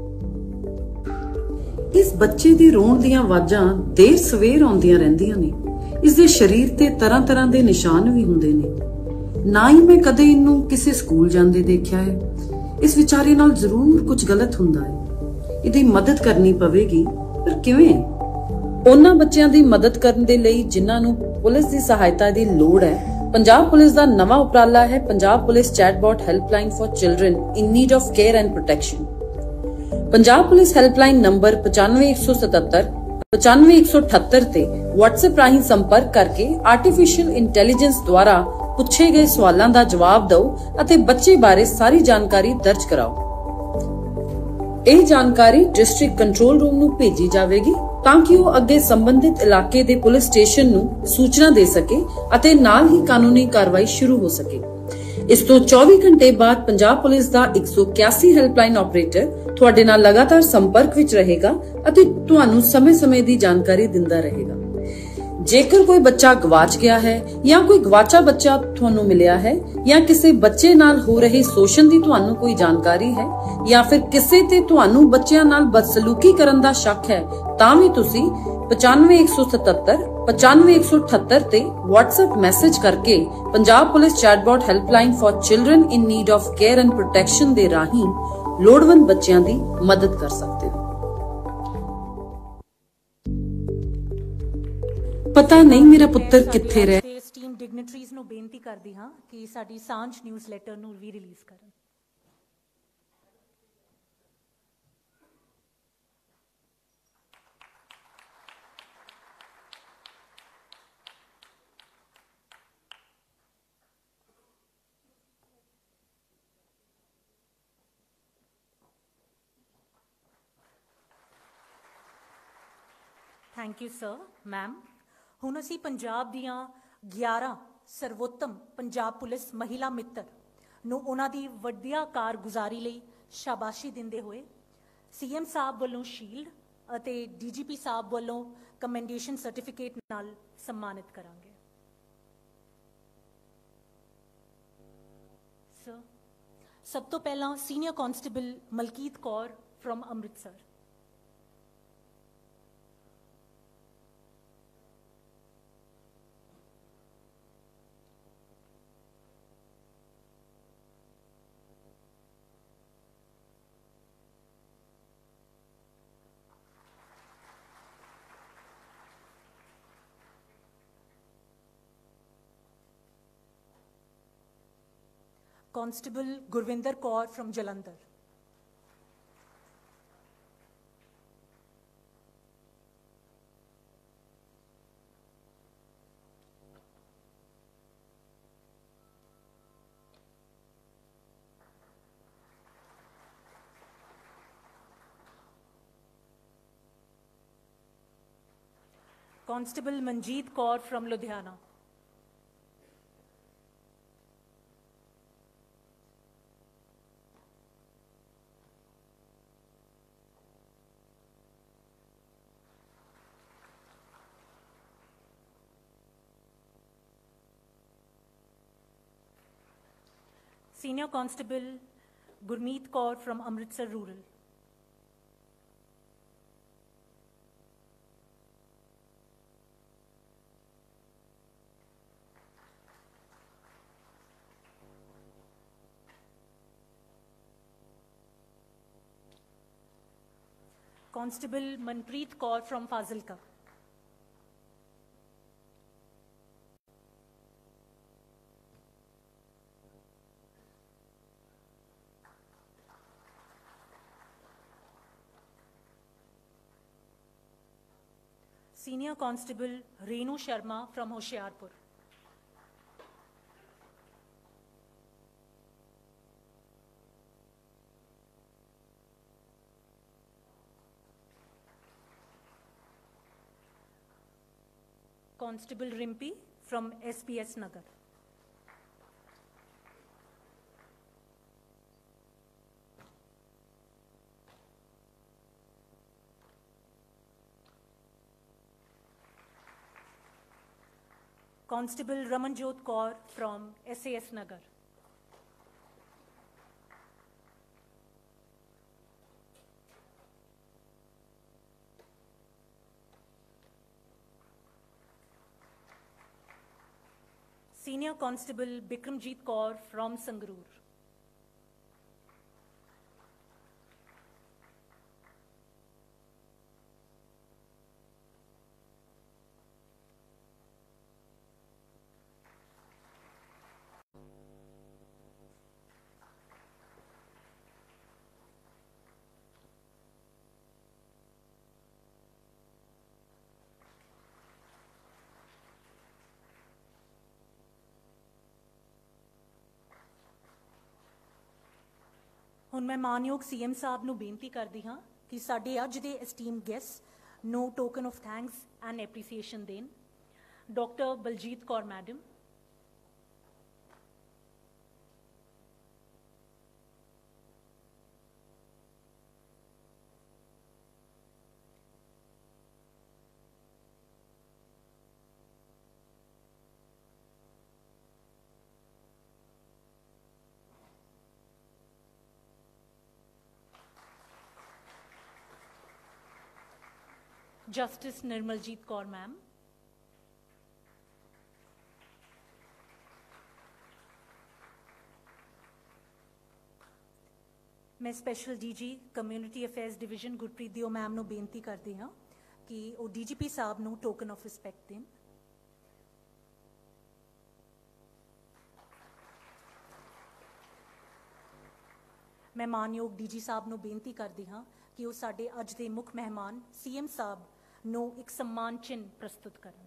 इस बच्चे दी रोण दीयां आवाजां देर सवेर आउंदियां रहिंदियां ने। इस दे शरीर ते तरह तरह दे निशान भी हुंदे ने। ना ही मैं कदे इनू किसी स्कूल जांदे देखिया है। इस विचारे नाल जरूर कुछ गलत हुंदा है। इहदी मदद करनी पवेगी, पर किवें? उन्हां बच्चिआं दी मदद करन दे लई जिन्हां नू पुलिस दी सहायता दी लोड़ है, पंजाब पुलिस दा नवां उपराला है Punjab police chatbot helpline for children in need of care and protection. Punjab police helpline number पचानवे एक सौ सतहत्तर पचानवे एक सौ अठहत्तर ते व्हाट्सएप राही संपर्क करके आर्टिफिशियल इंटैलीजेंस द्वारा पूछे गए सवालों का जवाब दो अते बच्चे बारे सारी जानकारी दर्ज कराओ। यह जानकारी डिस्ट्रिक्ट कंट्रोल रूम नू भेजी जाएगी ताकि वो अगे संबंधित इलाके दे पुलिस स्टेशन नू सूचना दे सके अते नाल ही कानूनी कार्रवाई शुरू हो सके। इस तो चौबीस घंटे बाद पंजाब पुलिस दा एक सौ इक्यासी हेल्पलाइन ऑपरेटर तुहाडे नाल लगातार संपर्क विच रहेगा अते तुहानू समय-समय दी जानकारी दिंदा रहेगा। जेकर कोई बच्चा गवाच गया है या कोई गवाचा बच्चा तुहानू मिलिया है या किसी बच्चे नाल हो रहे शोषण दी तुहानू कोई जानकारी है या फिर किसी ते तुहानू बच्चियां नाल बदसलूकी करन दा शक है तां भी तुसी पचानवे एक सौ सतहत्तर पचानवे एक सौ अठहत्तर ते व्हाट्सएप मैसेज करके Punjab police chatbot helpline for children in need of care and protection दे राही लोड़वंद बच्चियां दी मदद कर सकते हो। पता नहीं मेरा पुत्र किथे रह टीम डिग्निटरीज ਨੂੰ ਬੇਨਤੀ ਕਰਦੀ ਹਾਂ ਕਿ ਸਾਡੀ ਸਾਂਝ ਨਿਊਜ਼ਲੈਟਰ ਨੂੰ ਵੀ ਰਿਲੀਜ਼ ਕਰਨ। Thank you sir ma'am. ਹੁਣ ਅਸੀਂ ਪੰਜਾਬ ਦੀਆਂ ਗਿਆਰਾਂ ਸਰਵੋਤਮ ਪੰਜਾਬ ਪੁਲਿਸ ਮਹਿਲਾ ਮਿੱਤਰ ਨੂੰ ਉਹਨਾਂ ਦੀ ਵਧੀਆ ਕਾਰਗੁਜ਼ਾਰੀ ਲਈ ਸ਼ਾਬਾਸ਼ੀ ਦਿੰਦੇ ਹੋਏ ਸੀਐਮ ਸਾਹਿਬ ਵੱਲੋਂ ਸ਼ੀਲਡ ਅਤੇ ਡੀਜੀਪੀ ਸਾਹਿਬ ਵੱਲੋਂ ਕਮੈਂਡੇਸ਼ਨ ਸਰਟੀਫਿਕੇਟ ਨਾਲ ਸਨਮਾਨਿਤ ਕਰਾਂਗੇ। ਸਰ ਸਭ ਤੋਂ ਪਹਿਲਾਂ senior constable Malkeet Kaur from Amritsar. Constable Gurvinder Kaur from Jalandhar. Constable Manjeet Kaur from Ludhiana. Senior Constable Gurmeet Kaur from Amritsar Rural. Constable Manpreet Kaur from Fazilka. Senior Constable Renu Sharma from Hoshiarpur. Constable Rimpi from S P S Nagar. Constable Ramanjot Kaur from S A S Nagar. Senior Constable Bikramjeet Kaur from Sangrur. ਹੁਣ ਮੈਂ ਮਾਨਯੋਗ CM ਸਾਹਿਬ ਨੂੰ ਬੇਨਤੀ ਕਰਦੀ ਹਾਂ ਕਿ ਸਾਡੇ ਅੱਜ ਦੇ ਐਸਟੀਮ ਗੈਸਟ ਨੂੰ token of thanks and appreciation ਦੇਣ। Doctor Baljeet Kaur madam, Justice Nirmaljeet Kaur ma'am, मैं special DG community affairs division Gurpreet Deo ma'am ਨੂੰ ਬੇਨਤੀ ਕਰਦੀ ਹਾਂ ਕਿ ਉਹ ਡੀਜੀਪੀ ਸਾਹਿਬ ਨੂੰ ਟੋਕਨ ਆਫ ਰਿਸਪੈਕਟ ਦੇਣ। मैं ਮਾਨਯੋਗ ਡੀਜੀ ਸਾਹਿਬ ਨੂੰ ਬੇਨਤੀ ਕਰਦੀ ਹਾਂ ਕਿ ਉਹ ਸਾਡੇ ਅੱਜ ਦੇ ਮੁੱਖ ਮਹਿਮਾਨ ਸੀਐਮ ਸਾਹਿਬ ਨੂੰ ਇੱਕ सम्मान चिन्ह प्रस्तुत ਕਰਨ।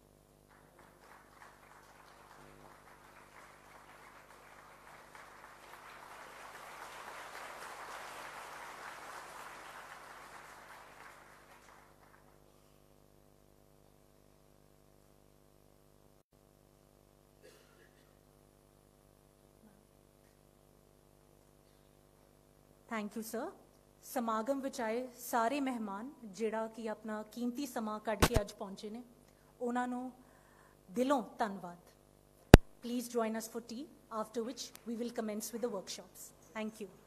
Thank you sir. समागम विच आए सारे मेहमान जिहड़ा कि अपना कीमती समा कढ़ के अज पहुंचे ने, उन्हां नूं दिलों धन्नवाद। Please join us for tea, after which we will commence with the workshops. Thank you.